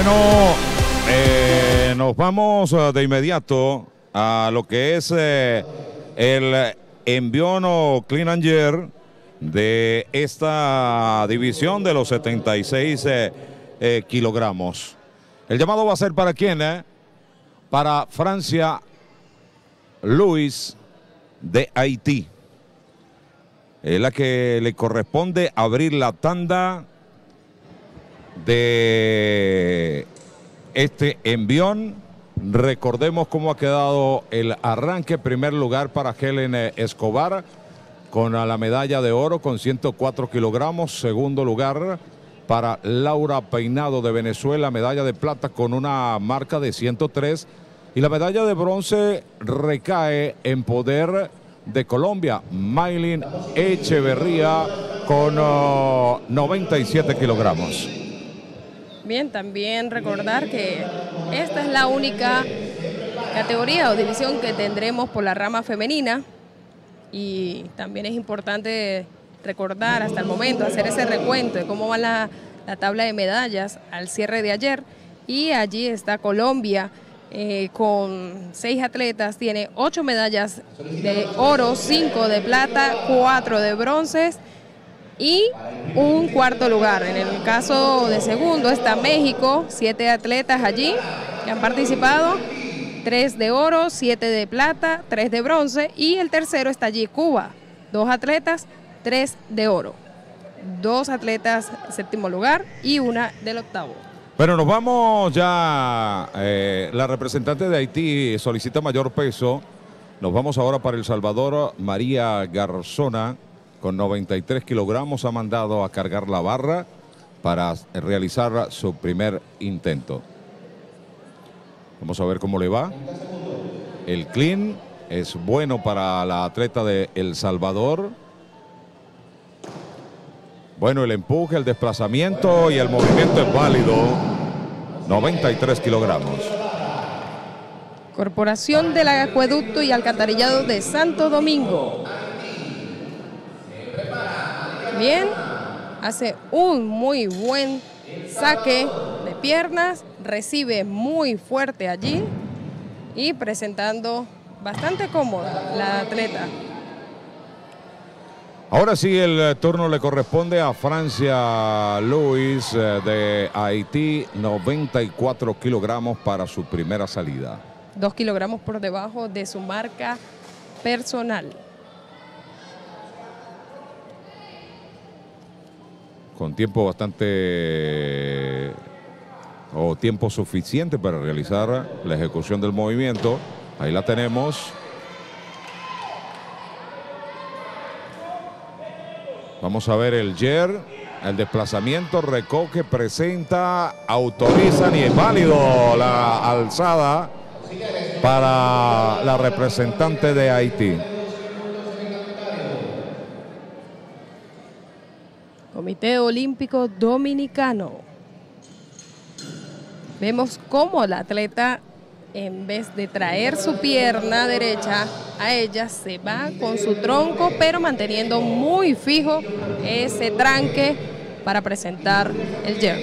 Bueno, eh, nos vamos uh, de inmediato a lo que es eh, el envión o clean and jerk de esta división de los setenta y seis eh, eh, kilogramos. El llamado va a ser para quién, eh? Para Francia Luis de Haití. Es la que le corresponde abrir la tanda de este envión. Recordemos cómo ha quedado el arranque. Primer lugar para Helen Escobar con la medalla de oro con ciento cuatro kilogramos. Segundo lugar para Laura Peinado de Venezuela, medalla de plata con una marca de ciento tres. Y la medalla de bronce recae en poder de Colombia, Maylin Echeverría con uh, noventa y siete kilogramos. Bien, también recordar que esta es la única categoría o división que tendremos por la rama femenina, y también es importante recordar hasta el momento, hacer ese recuento de cómo va la, la tabla de medallas al cierre de ayer, y allí está Colombia eh, con seis atletas, tiene ocho medallas de oro, cinco de plata, cuatro de bronces y un cuarto lugar. En el caso de segundo está México, siete atletas allí que han participado, tres de oro, siete de plata, tres de bronce, y el tercero está allí Cuba, dos atletas, tres de oro, dos atletas séptimo lugar y una del octavo. Bueno, nos vamos ya, eh, la representante de Haití solicita mayor peso, nos vamos ahora para El Salvador. María Garzona con noventa y tres kilogramos ha mandado a cargar la barra para realizar su primer intento. Vamos a ver cómo le va. El clean es bueno para la atleta de El Salvador. Bueno, el empuje, el desplazamiento y el movimiento es válido. noventa y tres kilogramos. Corporación del Acueducto y Alcantarillado de Santo Domingo. Bien, hace un muy buen saque de piernas, recibe muy fuerte allí y presentando bastante cómoda la atleta. Ahora sí, el turno le corresponde a Francia Luis eh, de Haití, noventa y cuatro kilogramos para su primera salida. Dos kilogramos por debajo de su marca personal. Con tiempo bastante o tiempo suficiente para realizar la ejecución del movimiento. Ahí la tenemos. Vamos a ver el jerk, el desplazamiento, recoge, presenta, autorizan y es válido la alzada para la representante de Haití. Comité Olímpico Dominicano. Vemos cómo la atleta, en vez de traer su pierna derecha a ella, se va con su tronco, pero manteniendo muy fijo ese tranque para presentar el jerk.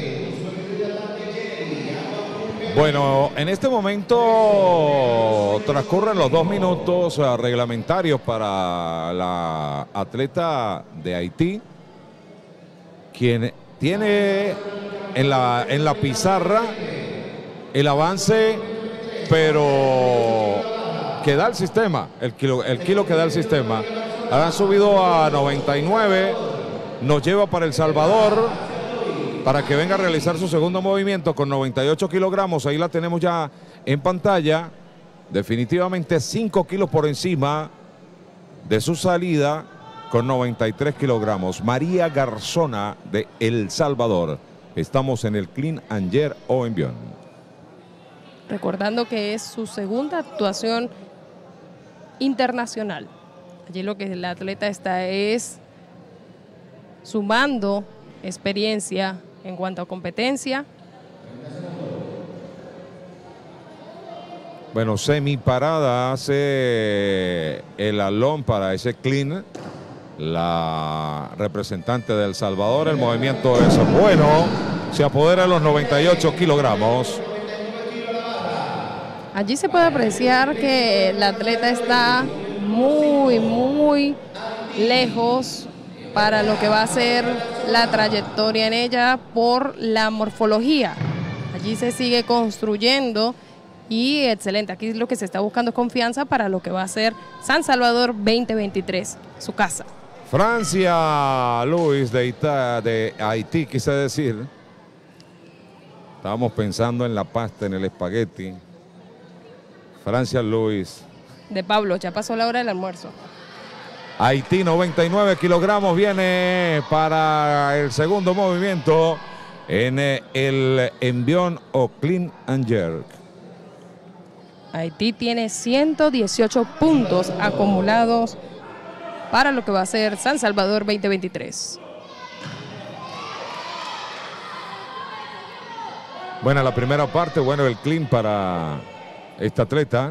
Bueno, en este momento transcurren los dos minutos uh, reglamentarios para la atleta de Haití, quien tiene en la, en la pizarra el avance, pero que da el sistema, el kilo, el kilo que da el sistema. Han subido a noventa y nueve, nos lleva para El Salvador para que venga a realizar su segundo movimiento con noventa y ocho kilogramos. Ahí la tenemos ya en pantalla, definitivamente cinco kilos por encima de su salida con noventa y tres kilogramos. María Garzona de El Salvador. Estamos en el clean and jerk o envión. Recordando que es su segunda actuación internacional. Allí lo que la atleta está es sumando experiencia en cuanto a competencia. Bueno, semi parada hace el alón para ese clean. La representante de El Salvador, el movimiento es bueno, se apodera de los noventa y ocho kilogramos. Allí se puede apreciar que el atleta está muy, muy lejos para lo que va a ser la trayectoria en ella por la morfología. Allí se sigue construyendo y excelente. Aquí lo que se está buscando es confianza para lo que va a ser San Salvador veinte veintitrés, su casa. Francia, Luis, de, Ita, de Haití, quise decir. Estábamos pensando en la pasta, en el espagueti. Francia, Luis. De Pablo, ya pasó la hora del almuerzo. Haití, noventa y nueve kilogramos, viene para el segundo movimiento en el envión o clean and jerk. Haití tiene ciento dieciocho puntos acumulados para lo que va a ser San Salvador veinte veintitrés. Buena la primera parte, bueno el clean para esta atleta.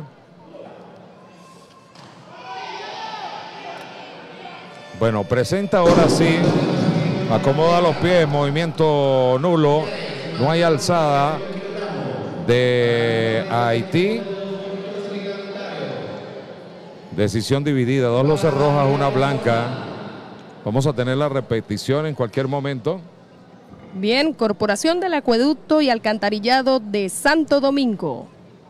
Bueno, presenta ahora sí, acomoda los pies, movimiento nulo, no hay alzada de Haití. Decisión dividida, dos luces rojas, una blanca. Vamos a tener la repetición en cualquier momento. Bien, Corporación del Acueducto y Alcantarillado de Santo Domingo.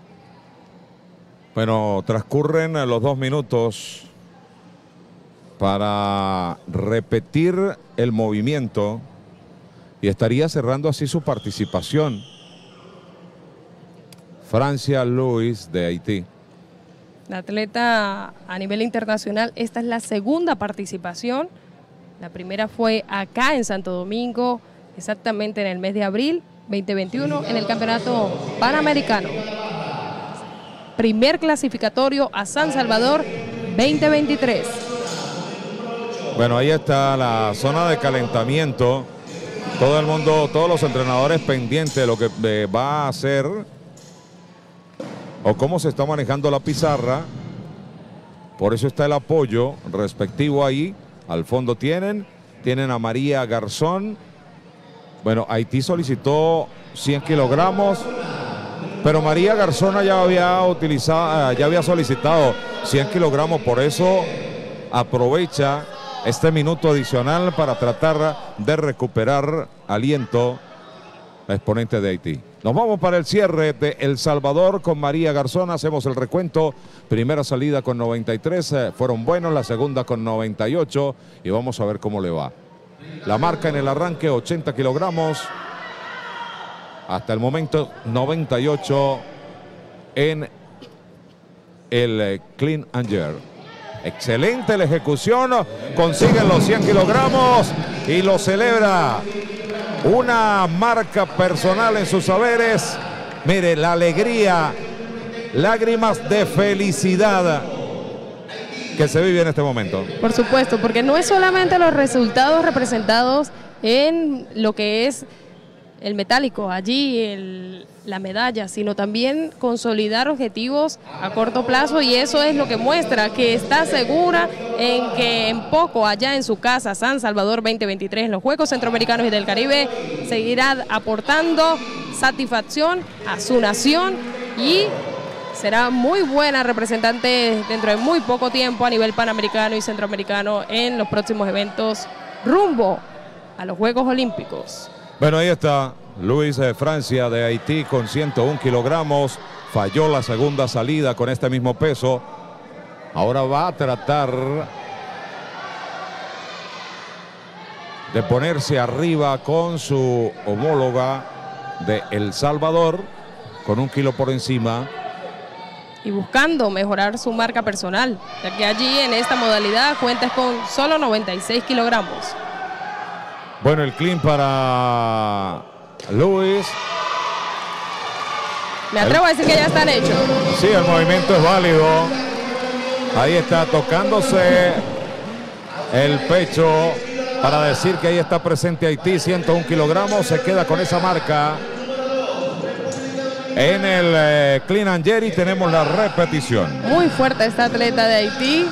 Bueno, transcurren los dos minutos para repetir el movimiento y estaría cerrando así su participación. Francia, Luis, de Haití. La atleta a nivel internacional, esta es la segunda participación. La primera fue acá en Santo Domingo, exactamente en el mes de abril veinte veintiuno, en el Campeonato Panamericano. Primer clasificatorio a San Salvador veinte veintitrés. Bueno, ahí está la zona de calentamiento. Todo el mundo, todos los entrenadores pendientes de lo que eh, va a hacer o cómo se está manejando la pizarra. Por eso está el apoyo respectivo ahí. Al fondo tienen, tienen a María Garzón. Bueno, Haití solicitó cien kilogramos, pero María Garzón ya había utilizado, ya había solicitado cien kilogramos, por eso aprovecha este minuto adicional para tratar de recuperar aliento la exponente de Haití. Nos vamos para el cierre de El Salvador con María Garzón. Hacemos el recuento. Primera salida con noventa y tres, eh, fueron buenos. La segunda con noventa y ocho y vamos a ver cómo le va. La marca en el arranque ochenta kilogramos. Hasta el momento noventa y ocho en el eh, clean and jerk. Excelente la ejecución. Consiguen los cien kilogramos y lo celebra. Una marca personal en sus saberes. Mire, la alegría, lágrimas de felicidad que se vive en este momento. Por supuesto, porque no es solamente los resultados representados en lo que es el metálico, allí el, la medalla, sino también consolidar objetivos a corto plazo, y eso es lo que muestra que está segura en que en poco allá en su casa, San Salvador veinte veintitrés, en los Juegos Centroamericanos y del Caribe, seguirá aportando satisfacción a su nación y será muy buena representante dentro de muy poco tiempo a nivel panamericano y centroamericano en los próximos eventos rumbo a los Juegos Olímpicos. Bueno, ahí está Luis de Francia de Haití con ciento uno kilogramos. Falló la segunda salida con este mismo peso. Ahora va a tratar de ponerse arriba con su homóloga de El Salvador con un kilo por encima. Y buscando mejorar su marca personal, ya que allí en esta modalidad cuentas con solo noventa y seis kilogramos. Bueno, el clean para Luis. Me atrevo el... a decir que ya están hechos. Sí, el movimiento es válido. Ahí está tocándose el pecho para decir que ahí está presente Haití, ciento uno kilogramos. Se queda con esa marca en el eh, clean and jerk y tenemos la repetición. Muy fuerte esta atleta de Haití,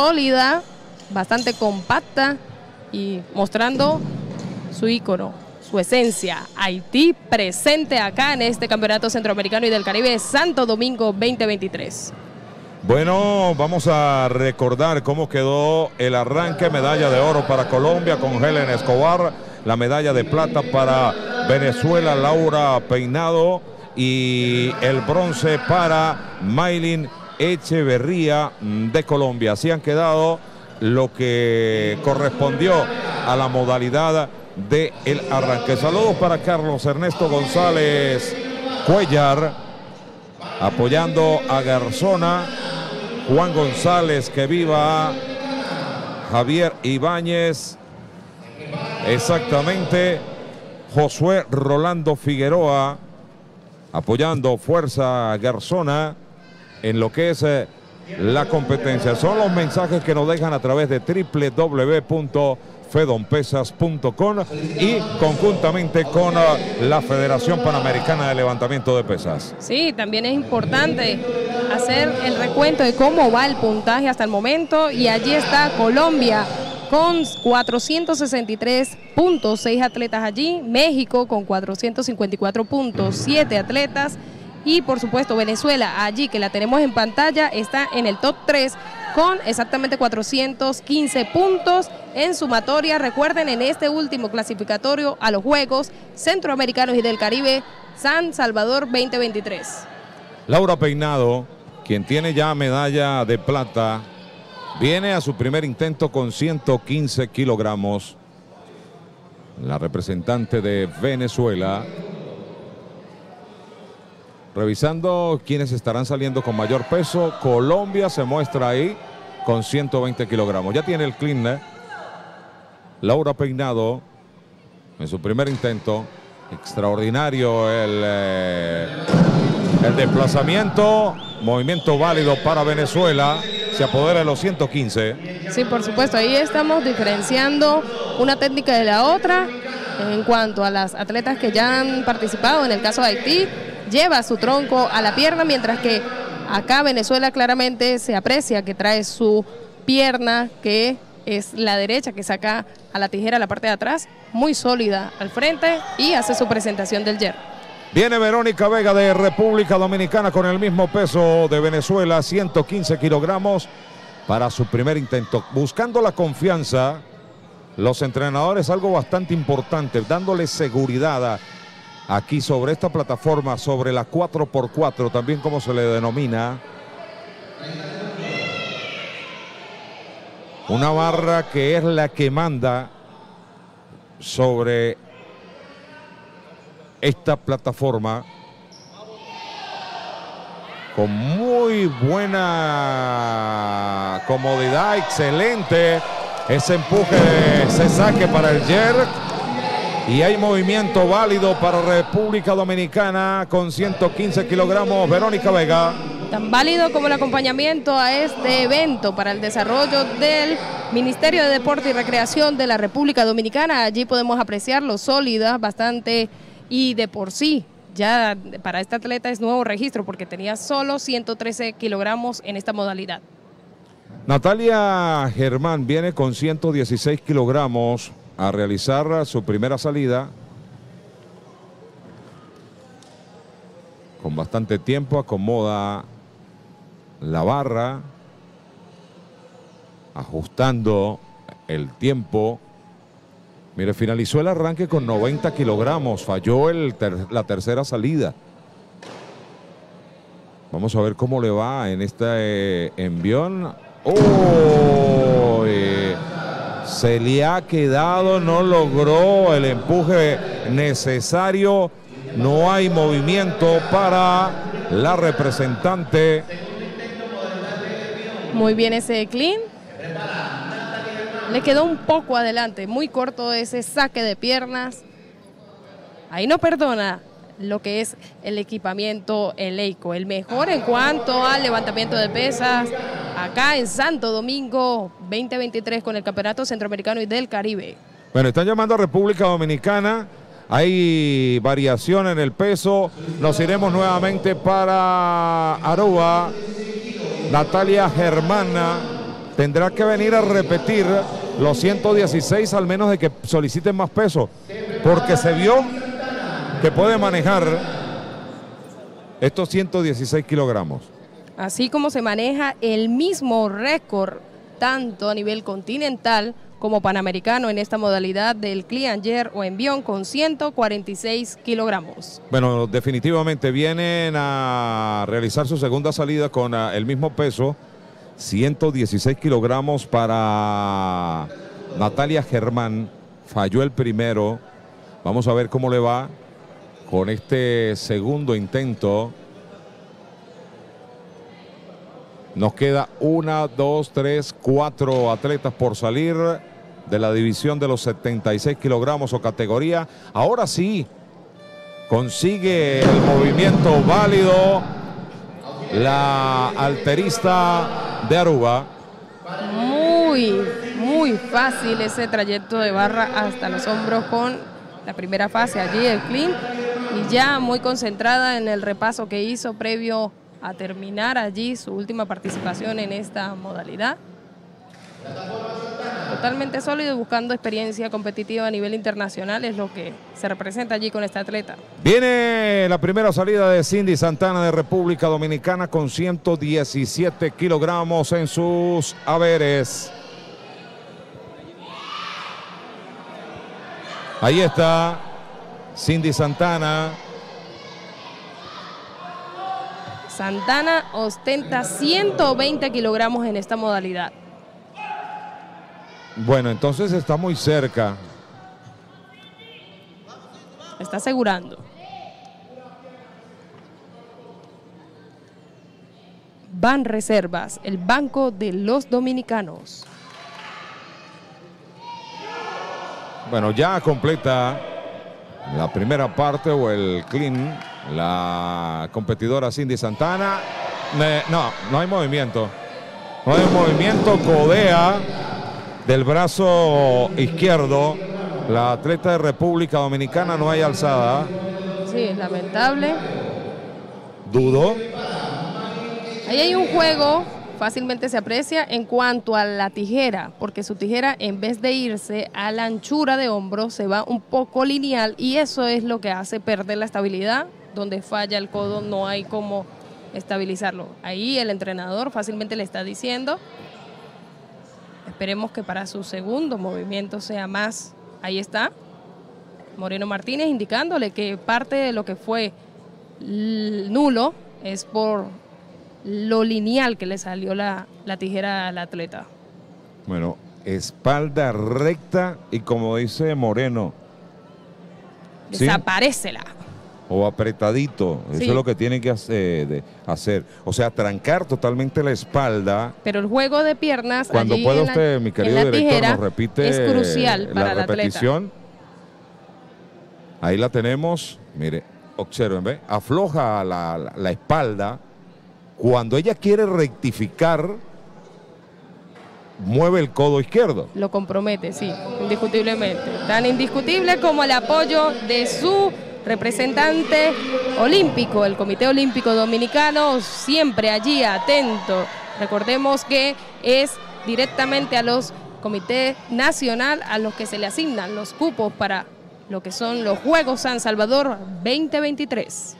sólida, bastante compacta y mostrando su ícono, su esencia. Haití presente acá en este Campeonato Centroamericano y del Caribe Santo Domingo veinte veintitrés. Bueno, vamos a recordar cómo quedó el arranque. Medalla de oro para Colombia con Helen Escobar, la medalla de plata para Venezuela, Laura Peinado, y el bronce para Maylin Echeverría de Colombia. Así han quedado lo que correspondió a la modalidad del arranque. Saludos para Carlos Ernesto González Cuellar, apoyando a Garzona. Juan González, que viva. Javier Ibáñez, exactamente. Josué Rolando Figueroa, apoyando Fuerza Garzona en lo que es eh, la competencia. Son los mensajes que nos dejan a través de w w w punto fedompesas punto com y conjuntamente con uh, la Federación Panamericana de Levantamiento de Pesas. Sí, también es importante hacer el recuento de cómo va el puntaje hasta el momento, y allí está Colombia con cuatrocientos sesenta y tres punto seis atletas allí, México con cuatrocientos cincuenta y cuatro punto siete atletas, y por supuesto Venezuela allí, que la tenemos en pantalla, está en el top tres con exactamente cuatrocientos quince puntos en sumatoria. Recuerden, en este último clasificatorio a los Juegos Centroamericanos y del Caribe San Salvador veinte veintitrés. Laura Peinado, quien tiene ya medalla de plata, viene a su primer intento con ciento quince kilogramos. La representante de Venezuela. Revisando quienes estarán saliendo con mayor peso, Colombia se muestra ahí con ciento veinte kilogramos. Ya tiene el clean Laura Peinado en su primer intento. Extraordinario el, eh, el desplazamiento. Movimiento válido para Venezuela. Se apodera de los ciento quince. Sí, por supuesto. Ahí estamos diferenciando una técnica de la otra. En cuanto a las atletas que ya han participado, en el caso de Haití, lleva su tronco a la pierna, mientras que acá Venezuela claramente se aprecia que trae su pierna, que es la derecha, que saca a la tijera la parte de atrás, muy sólida al frente, y hace su presentación del hierro. Viene Verónica Vega de República Dominicana con el mismo peso de Venezuela, ciento quince kilogramos para su primer intento. Buscando la confianza, los entrenadores, algo bastante importante, dándole seguridad a aquí sobre esta plataforma, sobre la cuatro por cuatro, también como se le denomina. Una barra que es la que manda sobre esta plataforma, con muy buena comodidad, excelente ese empuje, ese saque para el jerk. Y hay movimiento válido para República Dominicana con ciento quince kilogramos, Verónica Vega. Tan válido como el acompañamiento a este evento para el desarrollo del Ministerio de Deporte y Recreación de la República Dominicana. Allí podemos apreciarlo sólida, bastante, y de por sí, ya para este atleta es nuevo registro porque tenía solo ciento trece kilogramos en esta modalidad. Natalia Germán viene con ciento dieciséis kilogramos a realizar su primera salida. Con bastante tiempo, acomoda la barra, ajustando el tiempo. Mire, finalizó el arranque con noventa kilogramos, falló el ter la tercera salida. Vamos a ver cómo le va en este eh, envión. ¡Oh! Eh, se le ha quedado, no logró el empuje necesario. No hay movimiento para la representante. Muy bien ese clean. Le quedó un poco adelante, muy corto ese saque de piernas. Ahí no perdona lo que es el equipamiento Eleiko, el mejor en cuanto al levantamiento de pesas acá en Santo Domingo veinte veintitrés con el Campeonato Centroamericano y del Caribe. Bueno, están llamando a República Dominicana. Hay variación en el peso. Nos iremos nuevamente para Aruba. Natalia Germana tendrá que venir a repetir los ciento dieciséis, al menos de que soliciten más peso. porque se vio que puede manejar estos ciento dieciséis kilogramos. Así como se maneja el mismo récord, tanto a nivel continental como panamericano en esta modalidad del clean and jerk o envión con ciento cuarenta y seis kilogramos. Bueno, definitivamente vienen a realizar su segunda salida con uh, el mismo peso, ciento dieciséis kilogramos para Natalia Germán. Falló el primero. Vamos a ver cómo le va con este segundo intento. Nos queda una, dos, tres, cuatro atletas por salir de la división de los setenta y seis kilogramos o categoría. Ahora sí, consigue el movimiento válido la alterista de Aruba. Muy, muy fácil ese trayecto de barra hasta los hombros con la primera fase allí, el clean, y ya muy concentrada en el repaso que hizo previo a terminar allí su última participación en esta modalidad. Totalmente sólido, buscando experiencia competitiva a nivel internacional, es lo que se representa allí con esta atleta. Viene la primera salida de Cindy Santana de República Dominicana con ciento diecisiete kilogramos en sus haberes. Ahí está Cindy Santana. Santana ostenta ciento veinte kilogramos en esta modalidad. Bueno, entonces está muy cerca. Está asegurando. Ban Reservas, el Banco de los Dominicanos. Bueno, ya completa la primera parte o el clean la competidora Cindy Santana. Me, no, no hay movimiento. No hay movimiento, codea del brazo izquierdo. La atleta de República Dominicana, no hay alzada. Sí, es lamentable. Dudo. Ahí hay un juego, fácilmente se aprecia en cuanto a la tijera, porque su tijera en vez de irse a la anchura de hombro se va un poco lineal y eso es lo que hace perder la estabilidad. Donde falla el codo no hay cómo estabilizarlo. Ahí el entrenador fácilmente le está diciendo, esperemos que para su segundo movimiento sea más. Ahí está Moreno Martínez indicándole que parte de lo que fue nulo es por lo lineal que le salió la, la tijera al atleta. Bueno, espalda recta y como dice Moreno, ¿sí? Desaparécela. O apretadito, eso sí. Es lo que tiene que hacer, de hacer. O sea, trancar totalmente la espalda. Pero el juego de piernas, cuando allí pueda en usted, la, mi querido en la director, tijera, nos repite es crucial para la el repetición. atleta. Ahí la tenemos, mire, observen, ¿ve? Afloja la, la, la espalda. Cuando ella quiere rectificar, mueve el codo izquierdo. Lo compromete, sí, indiscutiblemente. Tan indiscutible como el apoyo de su representante olímpico, el Comité Olímpico Dominicano, siempre allí atento. Recordemos que es directamente a los Comité Nacional a los que se le asignan los cupos para lo que son los Juegos San Salvador veinte veintitrés.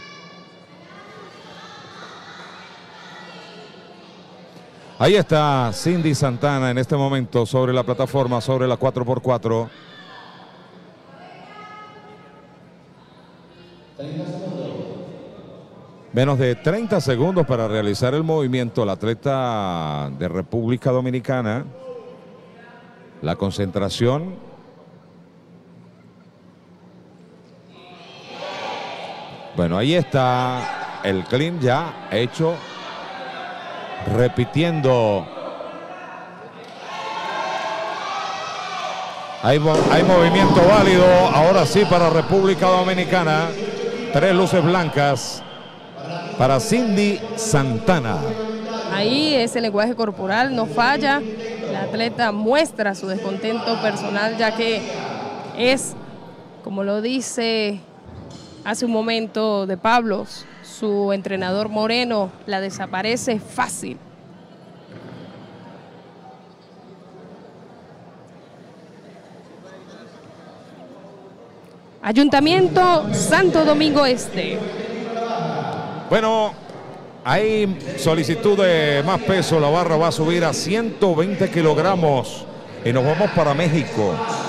Ahí está Cindy Santana en este momento sobre la plataforma, sobre la cuatro por cuatro. Menos de treinta segundos para realizar el movimiento. La atleta de República Dominicana. La concentración. Bueno, ahí está el clean ya hecho. Repitiendo. Hay, hay movimiento válido. Ahora sí para República Dominicana. Tres luces blancas para Cindy Santana. Ahí ese lenguaje corporal no falla. La atleta muestra su descontento personal, ya que es, como lo dice hace un momento de Pablos, su entrenador Moreno, la desaparece fácil. Ayuntamiento Santo Domingo Este. Bueno, hay solicitud de más peso. La barra va a subir a ciento veinte kilogramos y nos vamos para México.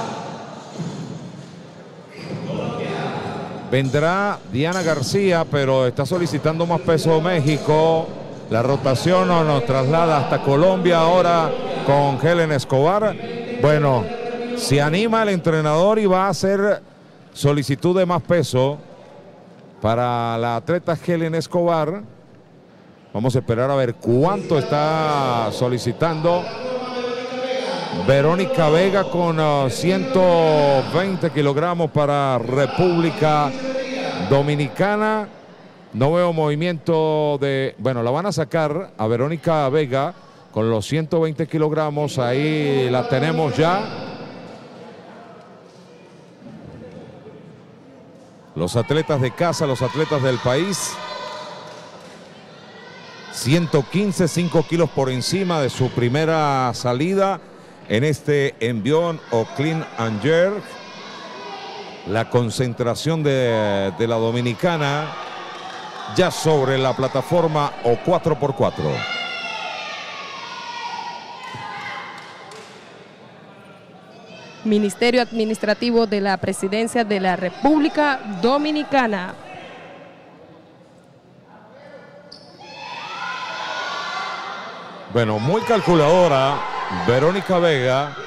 Vendrá Diana García, pero está solicitando más peso México. La rotación nos traslada hasta Colombia ahora con Helen Escobar. Bueno, se anima el entrenador y va a hacer solicitud de más peso para la atleta Helen Escobar. Vamos a esperar a ver cuánto está solicitando Verónica Vega con uh, ciento veinte kilogramos para República Dominicana. No veo movimiento de... Bueno, la van a sacar a Verónica Vega con los ciento veinte kilogramos. Ahí la tenemos ya. Los atletas de casa, los atletas del país. ciento quince, cinco kilos por encima de su primera salida en este envión o clean and jerk. La concentración de, de la dominicana ya sobre la plataforma o cuatro por cuatro. Ministerio Administrativo de la Presidencia de la República Dominicana. Bueno, muy calculadora Verónica Vega.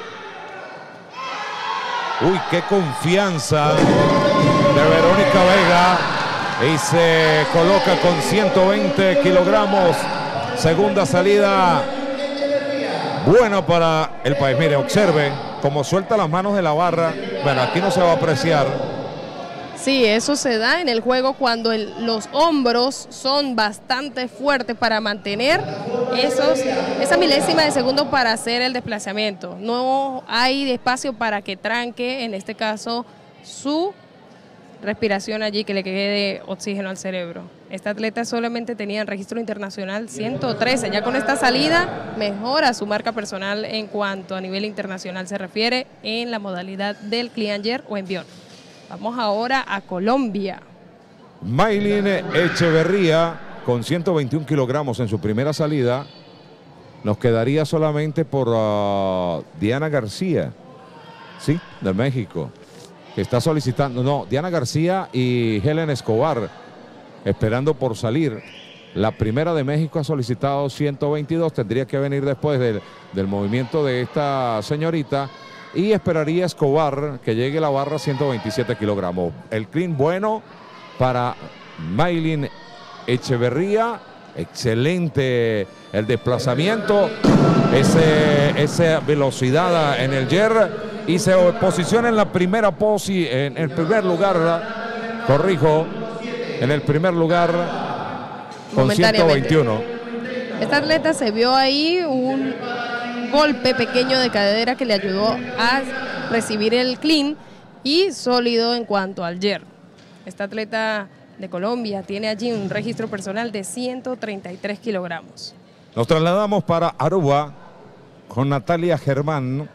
Uy, qué confianza de Verónica Vega. Y se coloca con ciento veinte kilogramos. Segunda salida buena para el país. Mire, observe cómo suelta las manos de la barra. Bueno, aquí no se va a apreciar. Sí, eso se da en el juego cuando el, los hombros son bastante fuertes para mantener esos, esa milésima de segundo para hacer el desplazamiento. No hay espacio para que tranque, en este caso, su respiración allí, que le quede oxígeno al cerebro. Esta atleta solamente tenía en registro internacional ciento trece. Ya con esta salida mejora su marca personal en cuanto a nivel internacional se refiere en la modalidad del clean and jerk o envión. Vamos ahora a Colombia. Maylin Echeverría con ciento veintiún kilogramos en su primera salida. Nos quedaría solamente por uh, Diana García, sí, de México, que está solicitando, no, Diana García y Helen Escobar, esperando por salir. La primera de México ha solicitado ciento veintidós, tendría que venir después del, del movimiento de esta señorita. Y esperaría Escobar que llegue la barra ciento veintisiete kilogramos. El clean bueno para Maylin Echeverría. Excelente el desplazamiento. Ese, esa velocidad en el jerk. Y se posiciona en la primera posi, en el primer lugar. ¿verdad? Corrijo. En el primer lugar con ciento veintiuno. Esta atleta se vio ahí un golpe pequeño de cadera que le ayudó a recibir el clean y sólido en cuanto al jerk. Esta atleta de Colombia tiene allí un registro personal de ciento treinta y tres kilogramos. Nos trasladamos para Aruba con Natalia Germán.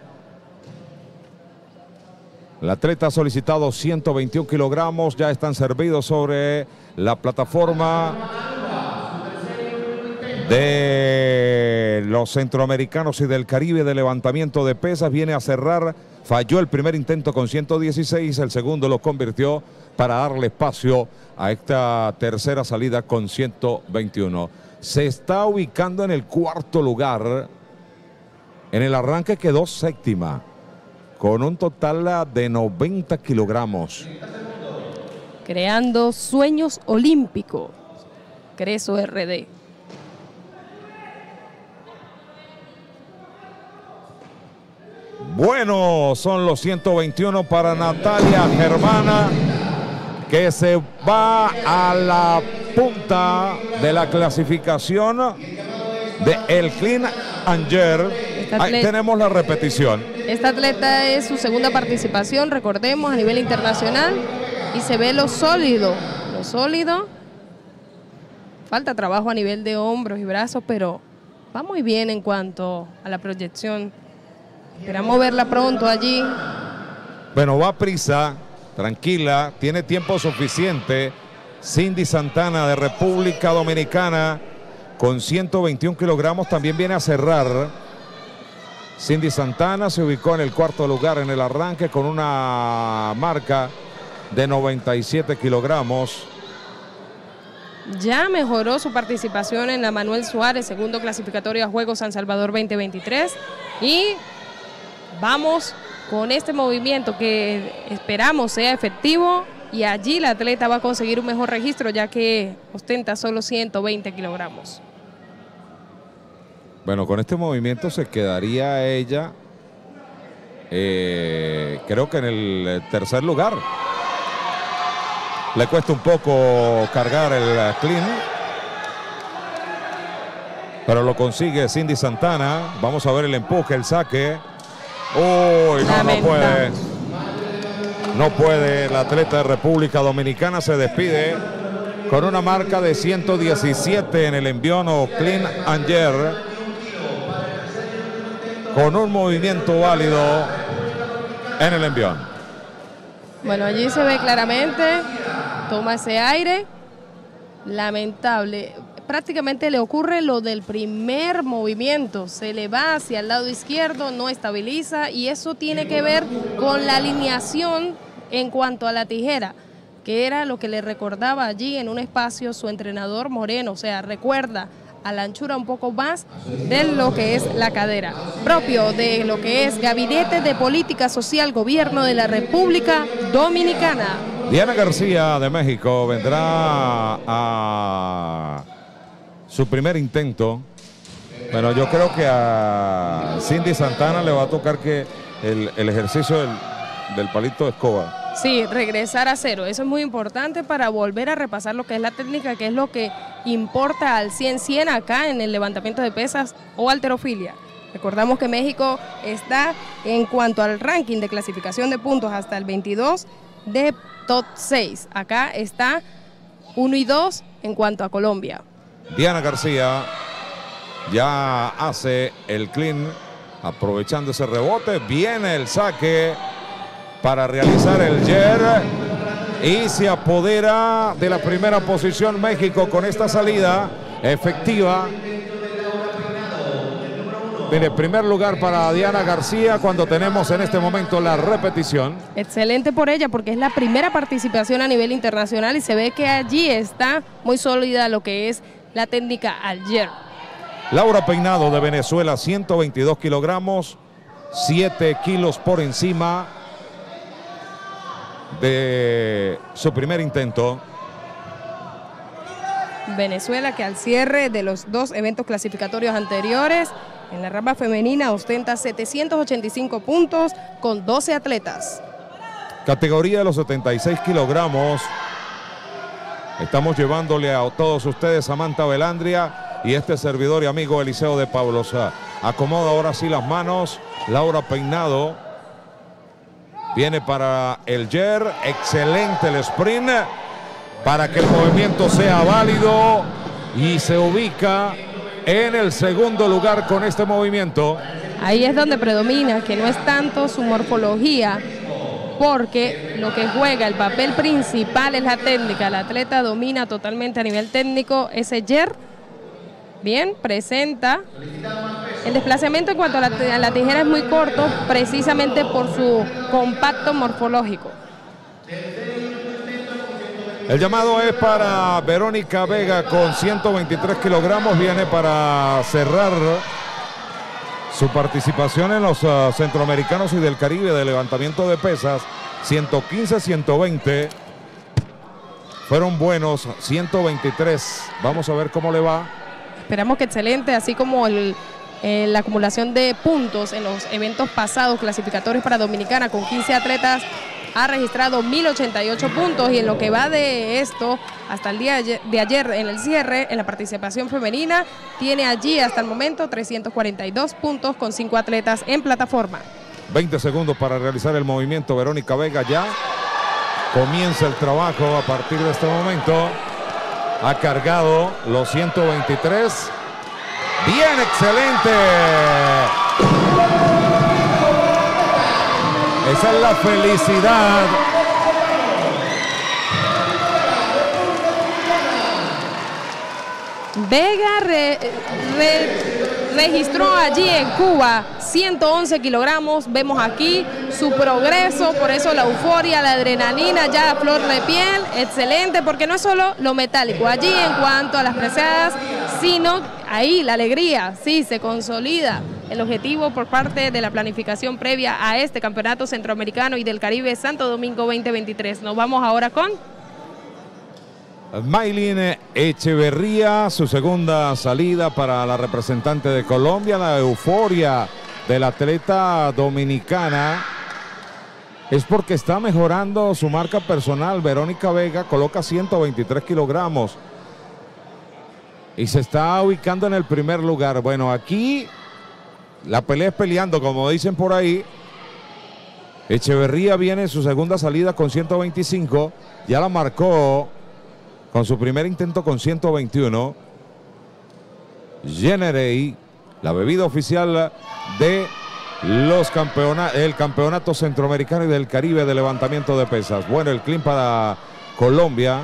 La atleta ha solicitado ciento veintiún kilogramos, ya están servidos sobre la plataforma de los centroamericanos y del Caribe de levantamiento de pesas. Viene a cerrar, falló el primer intento con ciento dieciséis, el segundo lo convirtió para darle espacio a esta tercera salida con ciento veintiuno. Se está ubicando en el cuarto lugar, en el arranque quedó séptima, con un total de noventa kilogramos. Creando sueños olímpicos, Creso R D. Bueno, son los ciento veintiuno para Natalia Germana, que se va a la punta de la clasificación de el clean and jerk. Ahí tenemos la repetición. Esta atleta es su segunda participación, recordemos, a nivel internacional, y se ve lo sólido, lo sólido. Falta trabajo a nivel de hombros y brazos, pero va muy bien en cuanto a la proyección. Esperamos verla pronto allí. Bueno, va a prisa tranquila, tiene tiempo suficiente. Cindy Santana de República Dominicana con ciento veintiún kilogramos también viene a cerrar. Cindy Santana se ubicó en el cuarto lugar en el arranque con una marca de noventa y siete kilogramos. Ya mejoró su participación en la Manuel Suárez, segundo clasificatorio a Juegos San Salvador veinte veintitrés. Y vamos con este movimiento que esperamos sea efectivo. Y allí la atleta va a conseguir un mejor registro, ya que ostenta solo ciento veinte kilogramos. Bueno, con este movimiento se quedaría ella, eh, creo que en el tercer lugar. Le cuesta un poco cargar el clean, pero lo consigue Cindy Santana. Vamos a ver el empuje, el saque. Uy, no, no puede. No puede, la atleta de República Dominicana se despide con una marca de ciento diecisiete en el envión o clean and jerk, con un movimiento válido en el envión. Bueno, allí se ve claramente, toma ese aire, lamentable. Prácticamente le ocurre lo del primer movimiento, se le va hacia el lado izquierdo, no estabiliza y eso tiene que ver con la alineación en cuanto a la tijera, que era lo que le recordaba allí en un espacio su entrenador Moreno, o sea, recuerda a la anchura un poco más de lo que es la cadera, propio de lo que es Gabinete de Política Social, Gobierno de la República Dominicana. Diana García de México vendrá a su primer intento. Bueno, yo creo que a Cindy Santana le va a tocar que el, el ejercicio del, del palito de escoba. Sí, regresar a cero, eso es muy importante para volver a repasar lo que es la técnica, que es lo que importa al cien cien acá en el levantamiento de pesas o halterofilia. Recordamos que México está en cuanto al ranking de clasificación de puntos hasta el veintidós de top seis. Acá está uno y dos en cuanto a Colombia. Diana García ya hace el clean, aprovechando ese rebote, viene el saque para realizar el jerk y se apodera de la primera posición México con esta salida efectiva. Mire, primer lugar para Diana García cuando tenemos en este momento la repetición. Excelente por ella porque es la primera participación a nivel internacional y se ve que allí está muy sólida lo que es la técnica al jerk. Laura Peinado de Venezuela, ciento veintidós kilogramos, siete kilos por encima de su primer intento. Venezuela, que al cierre de los dos eventos clasificatorios anteriores en la rama femenina ostenta setecientos ochenta y cinco puntos con doce atletas. Categoría de los setenta y seis kilogramos. Estamos llevándole a todos ustedes Samantha Belandria y este servidor y amigo Eliseo de Pablosa. Acomoda ahora sí las manos. Laura Peinado viene para el jerk. Excelente el sprint para que el movimiento sea válido y se ubica en el segundo lugar con este movimiento. Ahí es donde predomina que no es tanto su morfología, porque lo que juega el papel principal es la técnica. La atleta domina totalmente a nivel técnico ese jerk. Bien, presenta. El desplazamiento en cuanto a la, a la tijera es muy corto, precisamente por su compacto morfológico. El llamado es para Verónica Vega con ciento veintitrés kilogramos. Viene para cerrar su participación en los uh, centroamericanos y del Caribe de levantamiento de pesas. ciento quince, ciento veinte. Fueron buenos, ciento veintitrés. Vamos a ver cómo le va. Esperamos que excelente, así como el, eh, la acumulación de puntos en los eventos pasados clasificatorios para Dominicana con quince atletas. Ha registrado mil ochenta y ocho puntos y en lo que va de esto, hasta el día de ayer en el cierre, en la participación femenina, tiene allí hasta el momento trescientos cuarenta y dos puntos con cinco atletas en plataforma. veinte segundos para realizar el movimiento. Verónica Vega ya comienza el trabajo a partir de este momento. Ha cargado los ciento veintitrés. Bien, excelente. Esa es la felicidad Vega re, re, registró allí en Cuba ciento once kilogramos. Vemos aquí su progreso, por eso la euforia, la adrenalina ya a flor de piel. Excelente, porque no es solo lo metálico allí en cuanto a las preseadas, sino ahí la alegría, sí, se consolida el objetivo por parte de la planificación previa a este Campeonato Centroamericano y del Caribe Santo Domingo veinte veintitrés. Nos vamos ahora con Maylin Echeverría, su segunda salida para la representante de Colombia. La euforia del atleta dominicana es porque está mejorando su marca personal. Verónica Vega coloca ciento veintitrés kilogramos y se está ubicando en el primer lugar. Bueno, aquí la pelea es peleando, como dicen por ahí. Echeverría viene en su segunda salida con ciento veinticinco, ya la marcó con su primer intento con ciento veintiuno. Generey, la bebida oficial de los campeonatos, el Campeonato Centroamericano y del Caribe de levantamiento de pesas. Bueno, el clean para Colombia.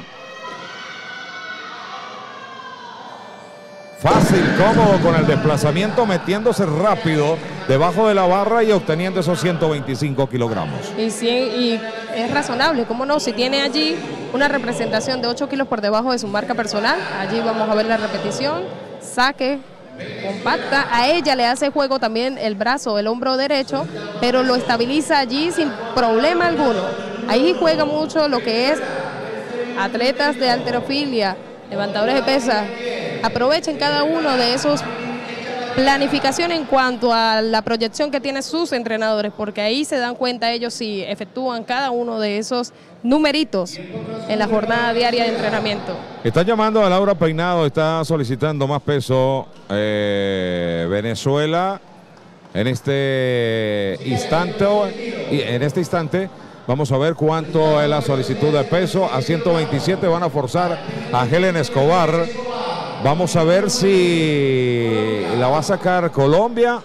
Fácil, cómodo con el desplazamiento, metiéndose rápido debajo de la barra y obteniendo esos ciento veinticinco kilogramos. Y, sí, y es razonable, ¿cómo no? Si tiene allí una representación de ocho kilos por debajo de su marca personal, allí vamos a ver la repetición, saque, compacta, a ella le hace juego también el brazo, el hombro derecho, pero lo estabiliza allí sin problema alguno. Ahí juega mucho lo que es atletas de halterofilia, levantadores de pesas. Aprovechen cada uno de esos planificación en cuanto a la proyección que tienen sus entrenadores, porque ahí se dan cuenta ellos si efectúan cada uno de esos numeritos en la jornada diaria de entrenamiento. Está llamando a Laura Peinado, está solicitando más peso eh, Venezuela en este instante. Y en este instante vamos a ver cuánto es la solicitud de peso. A ciento veintisiete van a forzar a Helen Escobar. Vamos a ver si la va a sacar Colombia.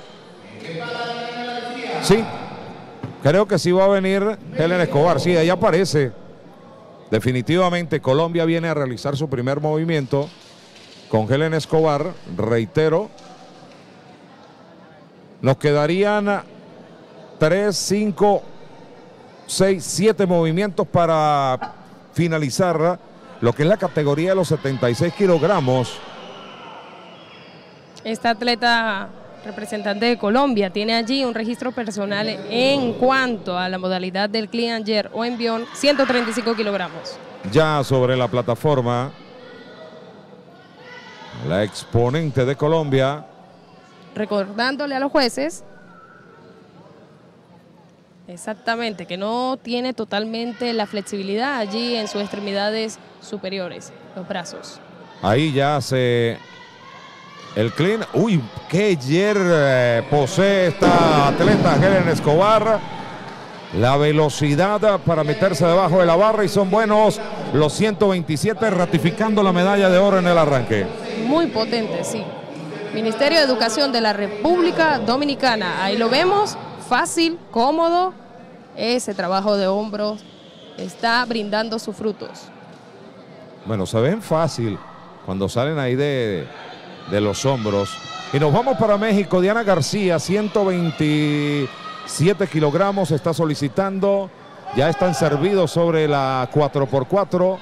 Sí, creo que sí va a venir Helen Escobar. Sí, ahí aparece. Definitivamente Colombia viene a realizar su primer movimiento con Helen Escobar. Reitero, nos quedarían tres, cinco, seis, siete movimientos para finalizar lo que es la categoría de los setenta y seis kilogramos. Esta atleta representante de Colombia tiene allí un registro personal en cuanto a la modalidad del clean and jerk o envión, ciento treinta y cinco kilogramos. Ya sobre la plataforma, la exponente de Colombia. Recordándole a los jueces, exactamente, que no tiene totalmente la flexibilidad allí en sus extremidades superiores, los brazos. Ahí ya hace el clean. Uy, qué jerk eh, posee esta atleta Helen Escobar. La velocidad para meterse debajo de la barra y son buenos los ciento veintisiete, ratificando la medalla de oro en el arranque. Muy potente, sí. Ministerio de Educación de la República Dominicana. Ahí lo vemos, fácil, cómodo. Ese trabajo de hombros está brindando sus frutos. Bueno, se ven fácil cuando salen ahí de, de los hombros. Y nos vamos para México. Diana García, ciento veintisiete kilogramos, está solicitando. Ya están servidos sobre la cuatro por cuatro.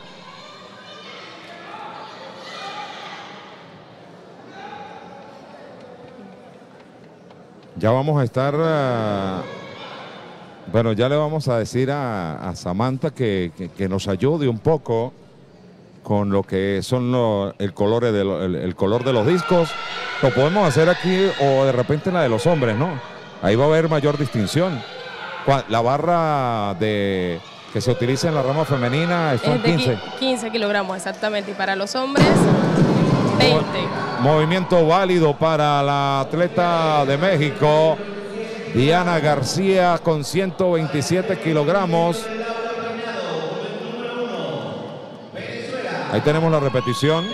Ya vamos a estar... Uh, bueno, ya le vamos a decir a, a Samantha que, que, que nos ayude un poco con lo que son lo, el, color de lo, el, el color de los discos. Lo podemos hacer aquí o de repente en la de los hombres, ¿no? Ahí va a haber mayor distinción. La barra de que se utiliza en la rama femenina son es de quince. quince kilogramos, exactamente. Y para los hombres, veinte. Movimiento válido para la atleta de México, Diana García, con ciento veintisiete kilogramos. Ahí tenemos la repetición.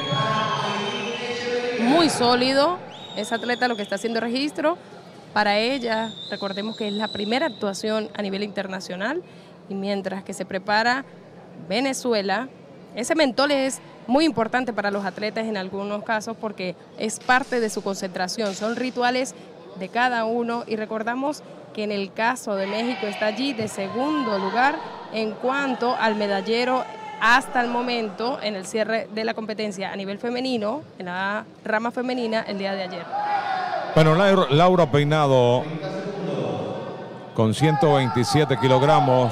Muy sólido. Esa atleta lo que está haciendo registro. Para ella, recordemos que es la primera actuación a nivel internacional. Y mientras que se prepara Venezuela, ese mentol es muy importante para los atletas en algunos casos porque es parte de su concentración, son rituales de cada uno y recordamos que en el caso de México está allí de segundo lugar en cuanto al medallero hasta el momento en el cierre de la competencia a nivel femenino, en la rama femenina el día de ayer. Bueno, Laura Peinado con ciento veintisiete kilogramos.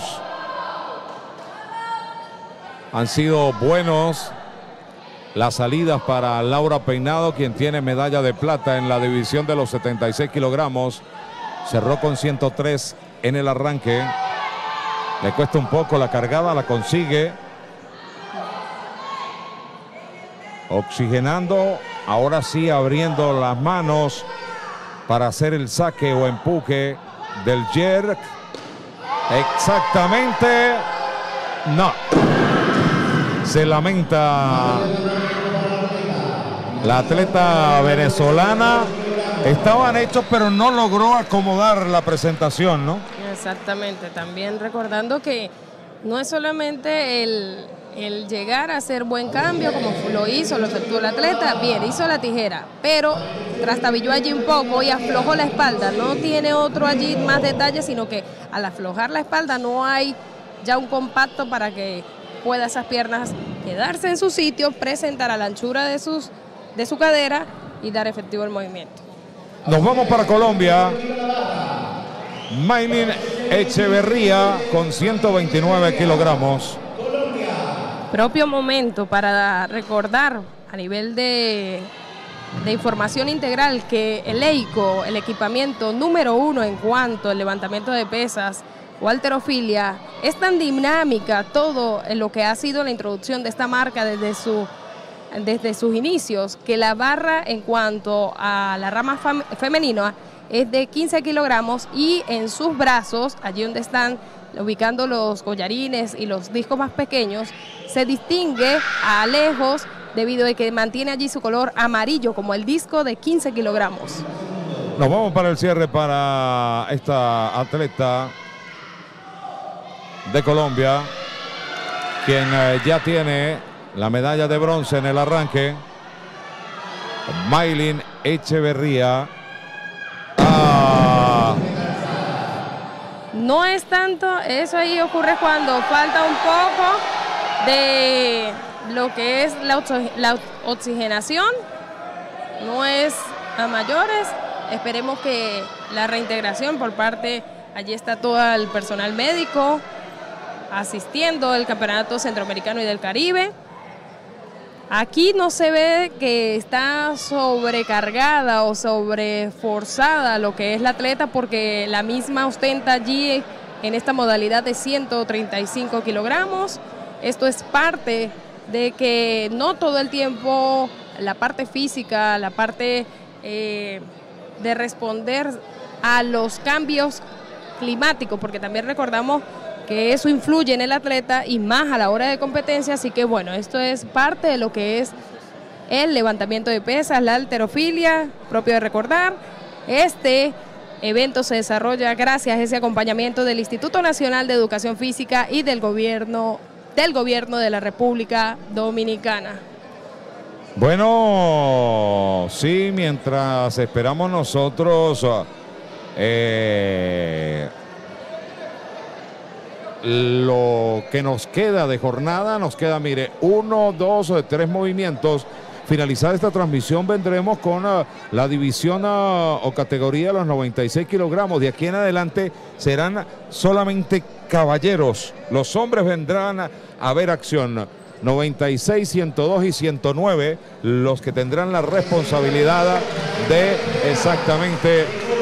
Han sido buenos las salidas para Laura Peinado, quien tiene medalla de plata en la división de los setenta y seis kilogramos. Cerró con ciento tres en el arranque. Le cuesta un poco la cargada, la consigue. Oxigenando, ahora sí abriendo las manos para hacer el saque o empuje del jerk. Exactamente. No. Se lamenta la atleta venezolana. Estaban hechos, pero no logró acomodar la presentación, ¿no? Exactamente. También recordando que no es solamente el, el llegar a hacer buen cambio, como lo hizo, lo efectuó el atleta, bien, hizo la tijera, pero trastabilló allí un poco y aflojó la espalda. No tiene otro allí más detalle, sino que al aflojar la espalda no hay ya un compacto para que pueda esas piernas quedarse en su sitio, presentar a la anchura de, sus, de su cadera y dar efectivo el movimiento. Nos vamos para Colombia. Maylin Echeverría con ciento veintinueve kilogramos. Propio momento para recordar a nivel de, de información integral que el E I C O, el equipamiento número uno en cuanto al levantamiento de pesas o halterofilia, es tan dinámica todo en lo que ha sido la introducción de esta marca desde, su, desde sus inicios, que la barra en cuanto a la rama femenina es de quince kilogramos y en sus brazos, allí donde están ubicando los collarines y los discos más pequeños, se distingue a lejos debido a que mantiene allí su color amarillo como el disco de quince kilogramos. Nos vamos para el cierre para esta atleta de Colombia, quien eh, ya tiene la medalla de bronce en el arranque. Maylin Echeverría. Ah. No es tanto, eso ahí ocurre cuando falta un poco de lo que es la, la oxigenación, no es a mayores. Esperemos que la reintegración por parte, allí está todo el personal médico asistiendo al Campeonato Centroamericano y del Caribe. Aquí no se ve que está sobrecargada o sobreforzada lo que es la atleta, porque la misma ostenta allí en esta modalidad de ciento treinta y cinco kilogramos. Esto es parte de que no todo el tiempo la parte física, la parte eh, de responder a los cambios climáticos, porque también recordamos que eso influye en el atleta y más a la hora de competencia, así que bueno, esto es parte de lo que es el levantamiento de pesas, la halterofilia, propio de recordar. Este evento se desarrolla gracias a ese acompañamiento del Instituto Nacional de Educación Física y del gobierno, del gobierno de la República Dominicana. Bueno, sí, mientras esperamos nosotros eh, lo que nos queda de jornada, nos queda, mire, uno, dos, tres movimientos. Finalizar esta transmisión vendremos con uh, la división uh, o categoría de los noventa y seis kilogramos. De aquí en adelante serán solamente caballeros. Los hombres vendrán a, a ver acción. noventa y seis, ciento dos y ciento nueve, los que tendrán la responsabilidad de exactamente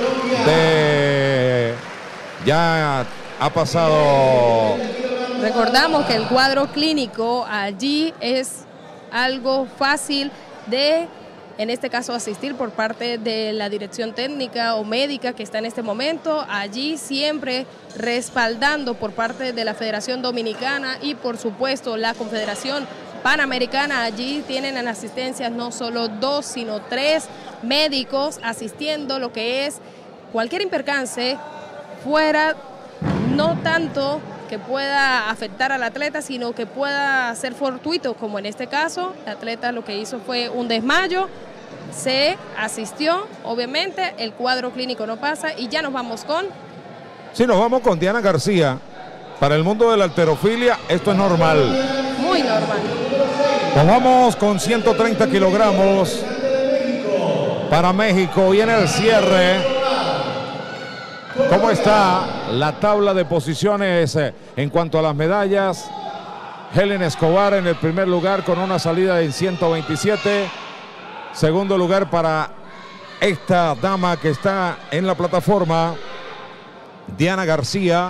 de ya ha pasado. Recordamos que el cuadro clínico allí es algo fácil de, en este caso, asistir por parte de la dirección técnica o médica que está en este momento, allí siempre respaldando por parte de la Federación Dominicana y por supuesto la Confederación Panamericana. Allí tienen en asistencia no solo dos, sino tres médicos asistiendo lo que es cualquier impercance fuera, no tanto que pueda afectar al atleta, sino que pueda ser fortuito, como en este caso, el atleta lo que hizo fue un desmayo, se asistió, obviamente, el cuadro clínico no pasa y ya nos vamos con... Sí, nos vamos con Diana García. Para el mundo de la halterofilia, esto es normal. Muy normal. Nos vamos con ciento treinta kilogramos para México y en el cierre. ¿Cómo está la tabla de posiciones en cuanto a las medallas? Helen Escobar en el primer lugar con una salida en ciento veintisiete. Segundo lugar para esta dama que está en la plataforma, Diana García.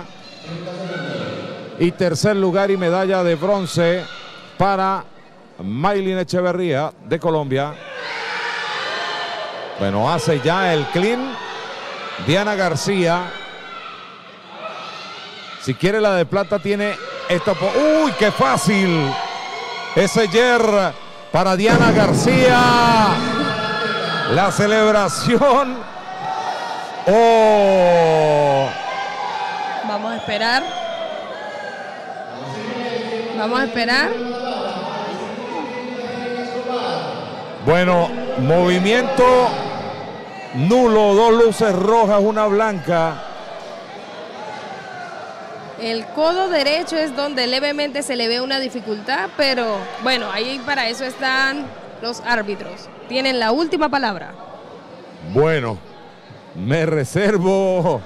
Y tercer lugar y medalla de bronce para Maylin Echeverría de Colombia. Bueno, hace ya el clean Diana García. Si quiere la de plata tiene esta. ¡Uy, qué fácil! Ese yer para Diana García. La celebración. ¡Oh! Vamos a esperar. Vamos a esperar. Bueno, movimiento nulo, dos luces rojas, una blanca. El codo derecho es donde levemente se le ve una dificultad, pero bueno, ahí para eso están los árbitros. Tienen la última palabra. Bueno, me reservo,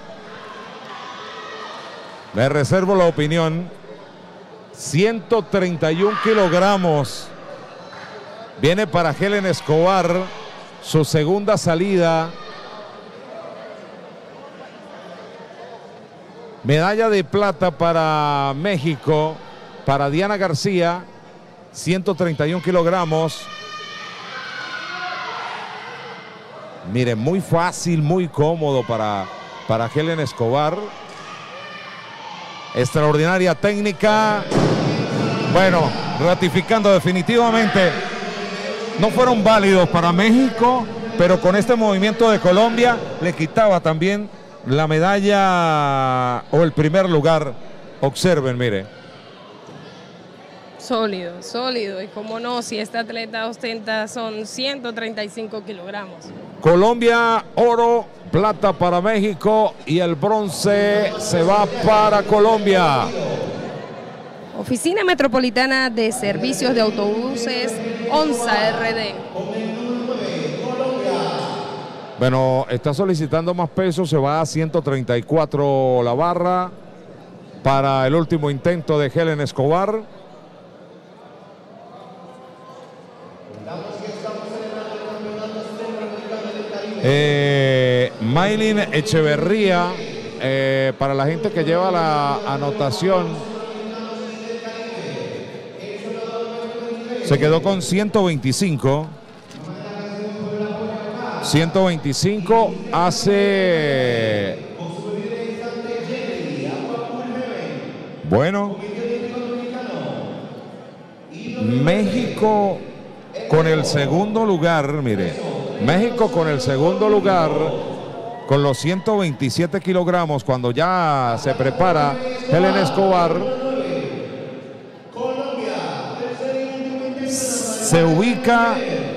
me reservo la opinión. ciento treinta y un kilogramos. Viene para Helen Escobar, su segunda salida. Medalla de plata para México, para Diana García, ciento treinta y un kilogramos. Miren, muy fácil, muy cómodo para, para Helen Escobar. Extraordinaria técnica. Bueno, ratificando definitivamente, no fueron válidos para México, pero con este movimiento de Colombia le quitaba también la medalla o el primer lugar. Observen, mire. Sólido, sólido. Y como no, si esta atleta ostenta son ciento treinta y cinco kilogramos. Colombia, oro, plata para México y el bronce se va para Colombia. Oficina Metropolitana de Servicios de Autobuses, ONSA R D. Bueno, está solicitando más peso, se va a ciento treinta y cuatro la barra para el último intento de Helen Escobar. Eh, Maylin Echeverría, eh, para la gente que lleva la anotación, se quedó con ciento veinticinco. ciento veinticinco hace... Bueno, México con el segundo lugar, mire, México con el segundo lugar, con los ciento veintisiete kilogramos, cuando ya se prepara Helen Escobar, se ubica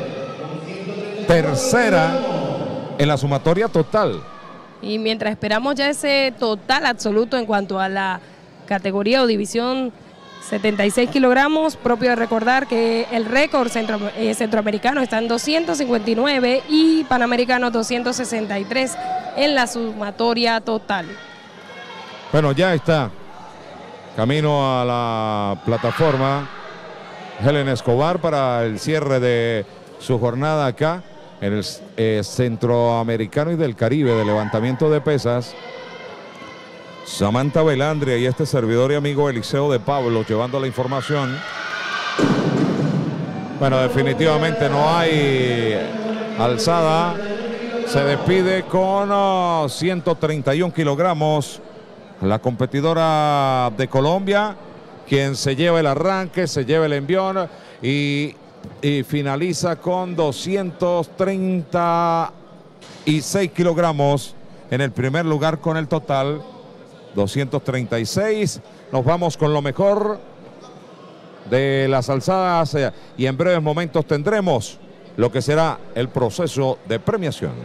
tercera en la sumatoria total. Y mientras esperamos ya ese total absoluto en cuanto a la categoría o división setenta y seis kilogramos, propio de recordar que el récord centro, eh, centroamericano está en doscientos cincuenta y nueve y panamericano doscientos sesenta y tres en la sumatoria total. Bueno, ya está camino a la plataforma Helen Escobar para el cierre de su jornada acá en el eh, Centroamericano y del Caribe de levantamiento de pesas. Samantha Belandria y este servidor y amigo Eliseo de Pablo llevando la información. Bueno, definitivamente no hay alzada. Se despide con uh, ciento treinta y un kilogramos la competidora de Colombia, quien se lleva el arranque, se lleva el envión y, y finaliza con doscientos treinta y seis kilogramos en el primer lugar con el total. doscientos treinta y seis nos vamos con lo mejor de las alzadas eh, y en breves momentos tendremos lo que será el proceso de premiación.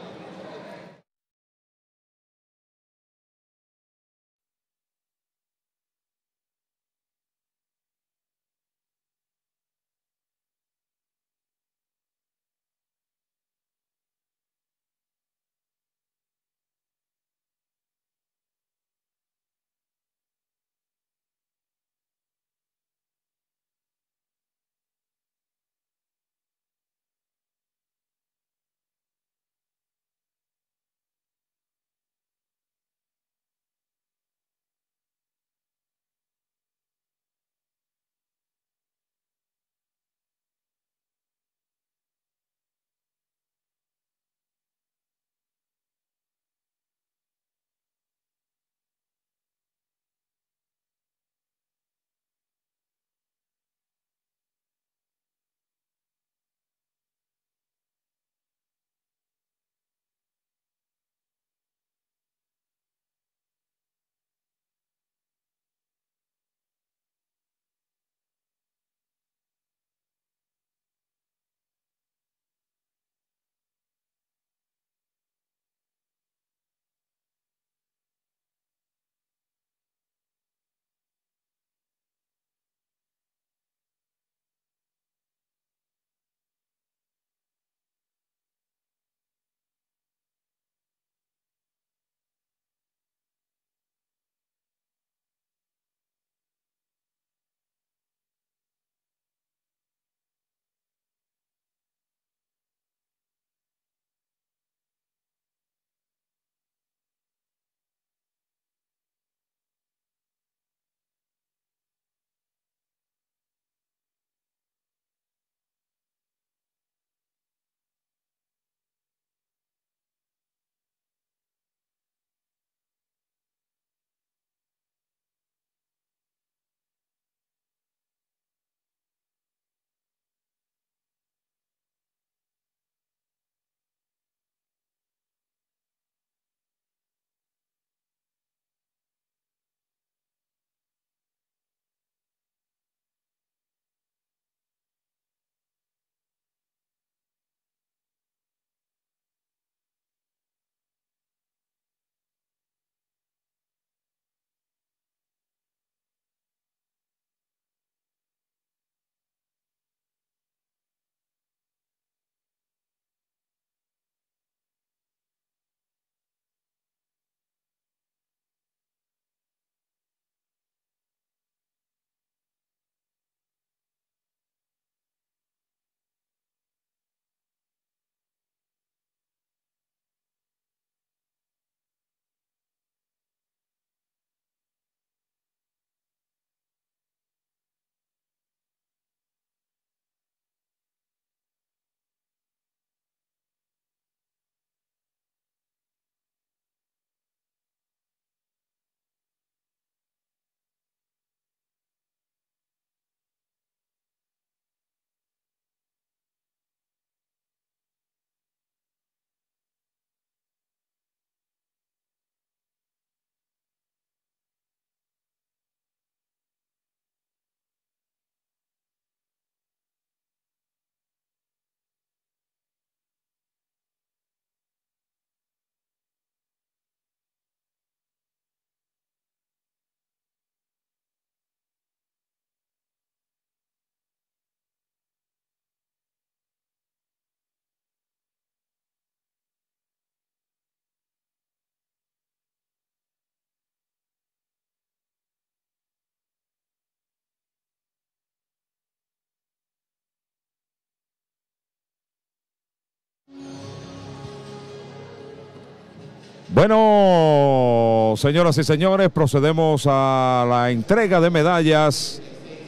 Bueno, señoras y señores, procedemos a la entrega de medallas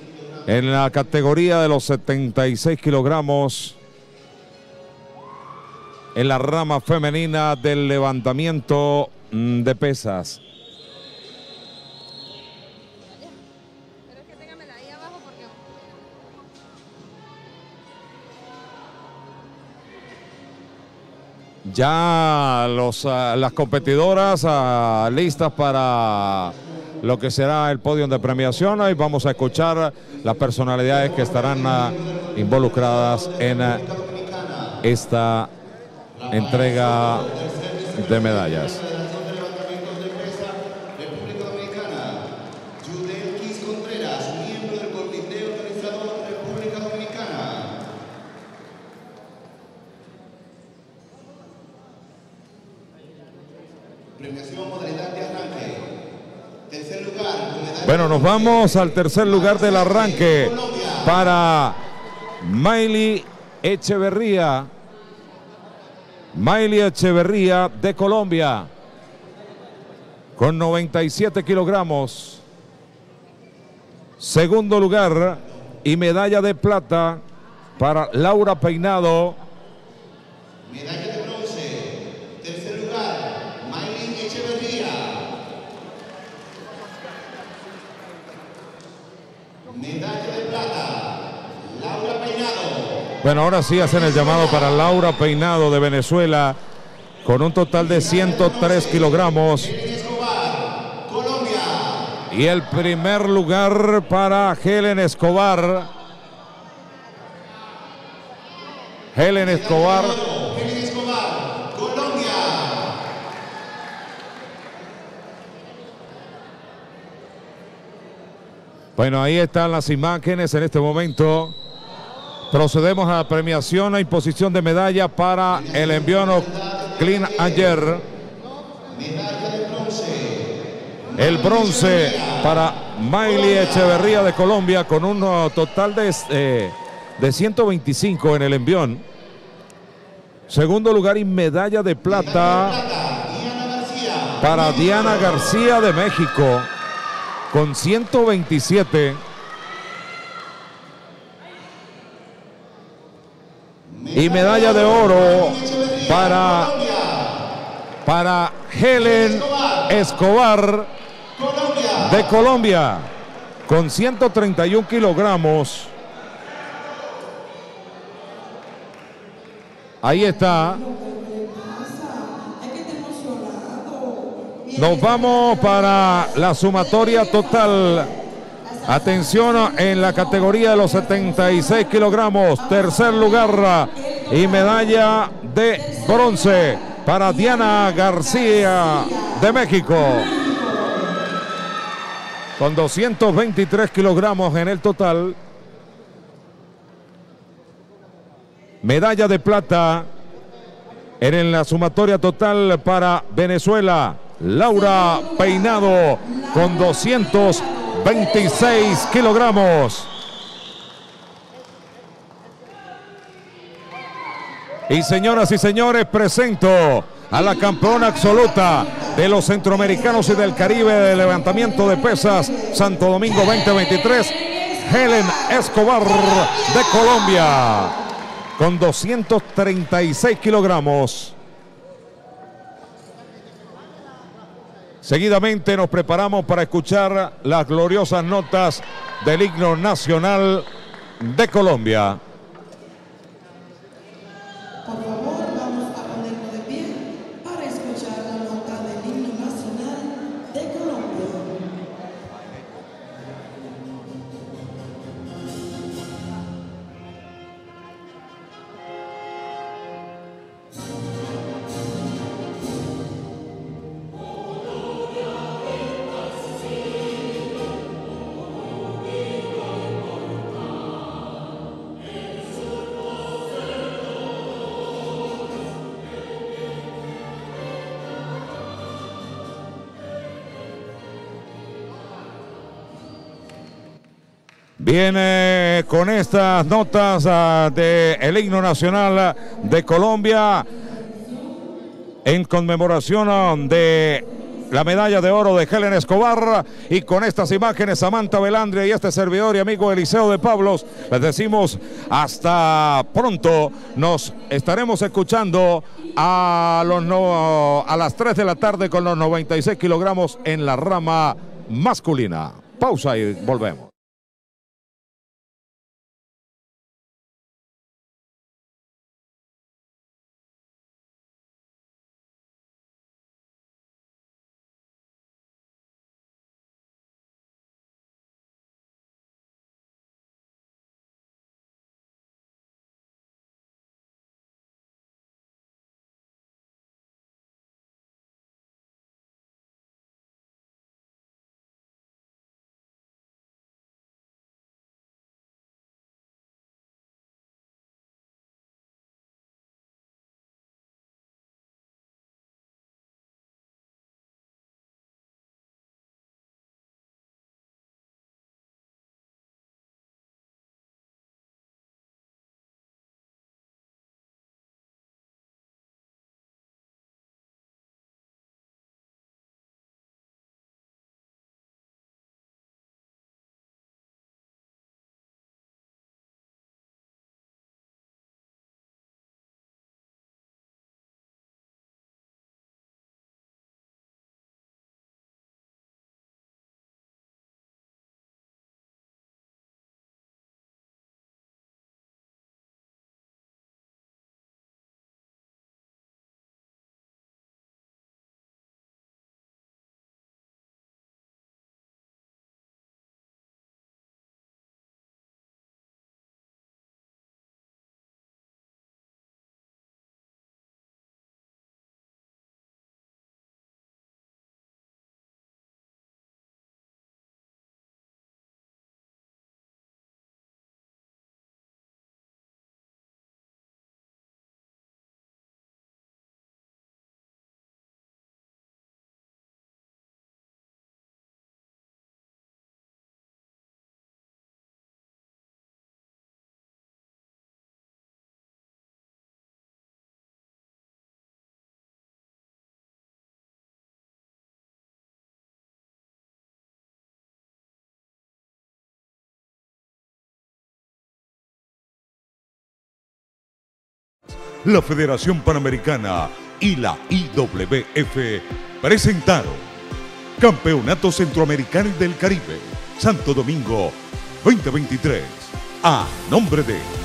en la categoría de los setenta y seis kilogramos en la rama femenina del levantamiento de pesas. Ya los, uh, las competidoras uh, listas para lo que será el podio de premiación. Y vamos a escuchar las personalidades que estarán uh, involucradas en uh, esta entrega de medallas. Premiación modalidad de arranque. Tercer lugar. Bueno, nos vamos al tercer lugar del arranque para Mayli Echeverría. Mayli Echeverría de Colombia con noventa y siete kilogramos. Segundo lugar y medalla de plata para Laura Peinado. Medalla de bronce. Tercer lugar, Mayli Echeverría. Medalla de plata, Laura Peinado. Bueno, ahora sí hacen el llamado para Laura Peinado de Venezuela con un total de ciento tres kilogramos. Escobar, Colombia. Y el primer lugar para Helen Escobar. Helen Escobar. Helen Escobar, Colombia. Bueno, ahí están las imágenes en este momento. Procedemos a la premiación e imposición de medalla para el envión Clean ayer. Medalla de bronce. El bronce para Mayli Echeverría de Colombia con un uh, total de, eh, de ciento veinticinco en el envión. Segundo lugar y medalla de plata para Diana García de México con ciento veintisiete. Y medalla de oro para, para Helen Escobar de Colombia con ciento treinta y un kilogramos. Ahí está. Nos vamos para la sumatoria total. Atención en la categoría de los setenta y seis kilogramos. Tercer lugar y medalla de bronce para Diana García de México. Con doscientos veintitrés kilogramos en el total. Medalla de plata en la sumatoria total para Venezuela. Laura Peinado con doscientos veintiséis kilogramos. Y señoras y señores, presento a la campeona absoluta de los centroamericanos y del Caribe de levantamiento de pesas Santo Domingo veinte veintitrés, Helen Escobar de Colombia, con doscientos treinta y seis kilogramos. Seguidamente nos preparamos para escuchar las gloriosas notas del himno nacional de Colombia. Por favor, vamos a ponernos de pie para escuchar la nota del himno nacional de Colombia. Viene con estas notas uh, del himno nacional de Colombia en conmemoración uh, de la medalla de oro de Helen Escobar, y con estas imágenes Samantha Belandria y este servidor y amigo Eliseo de Pablos les decimos hasta pronto. Nos estaremos escuchando a, los no, a las tres de la tarde con los noventa y seis kilogramos en la rama masculina. Pausa y volvemos. la Federación Panamericana y la I W F presentaron Campeonato Centroamericano y del Caribe, Santo Domingo veinte veintitrés, a nombre de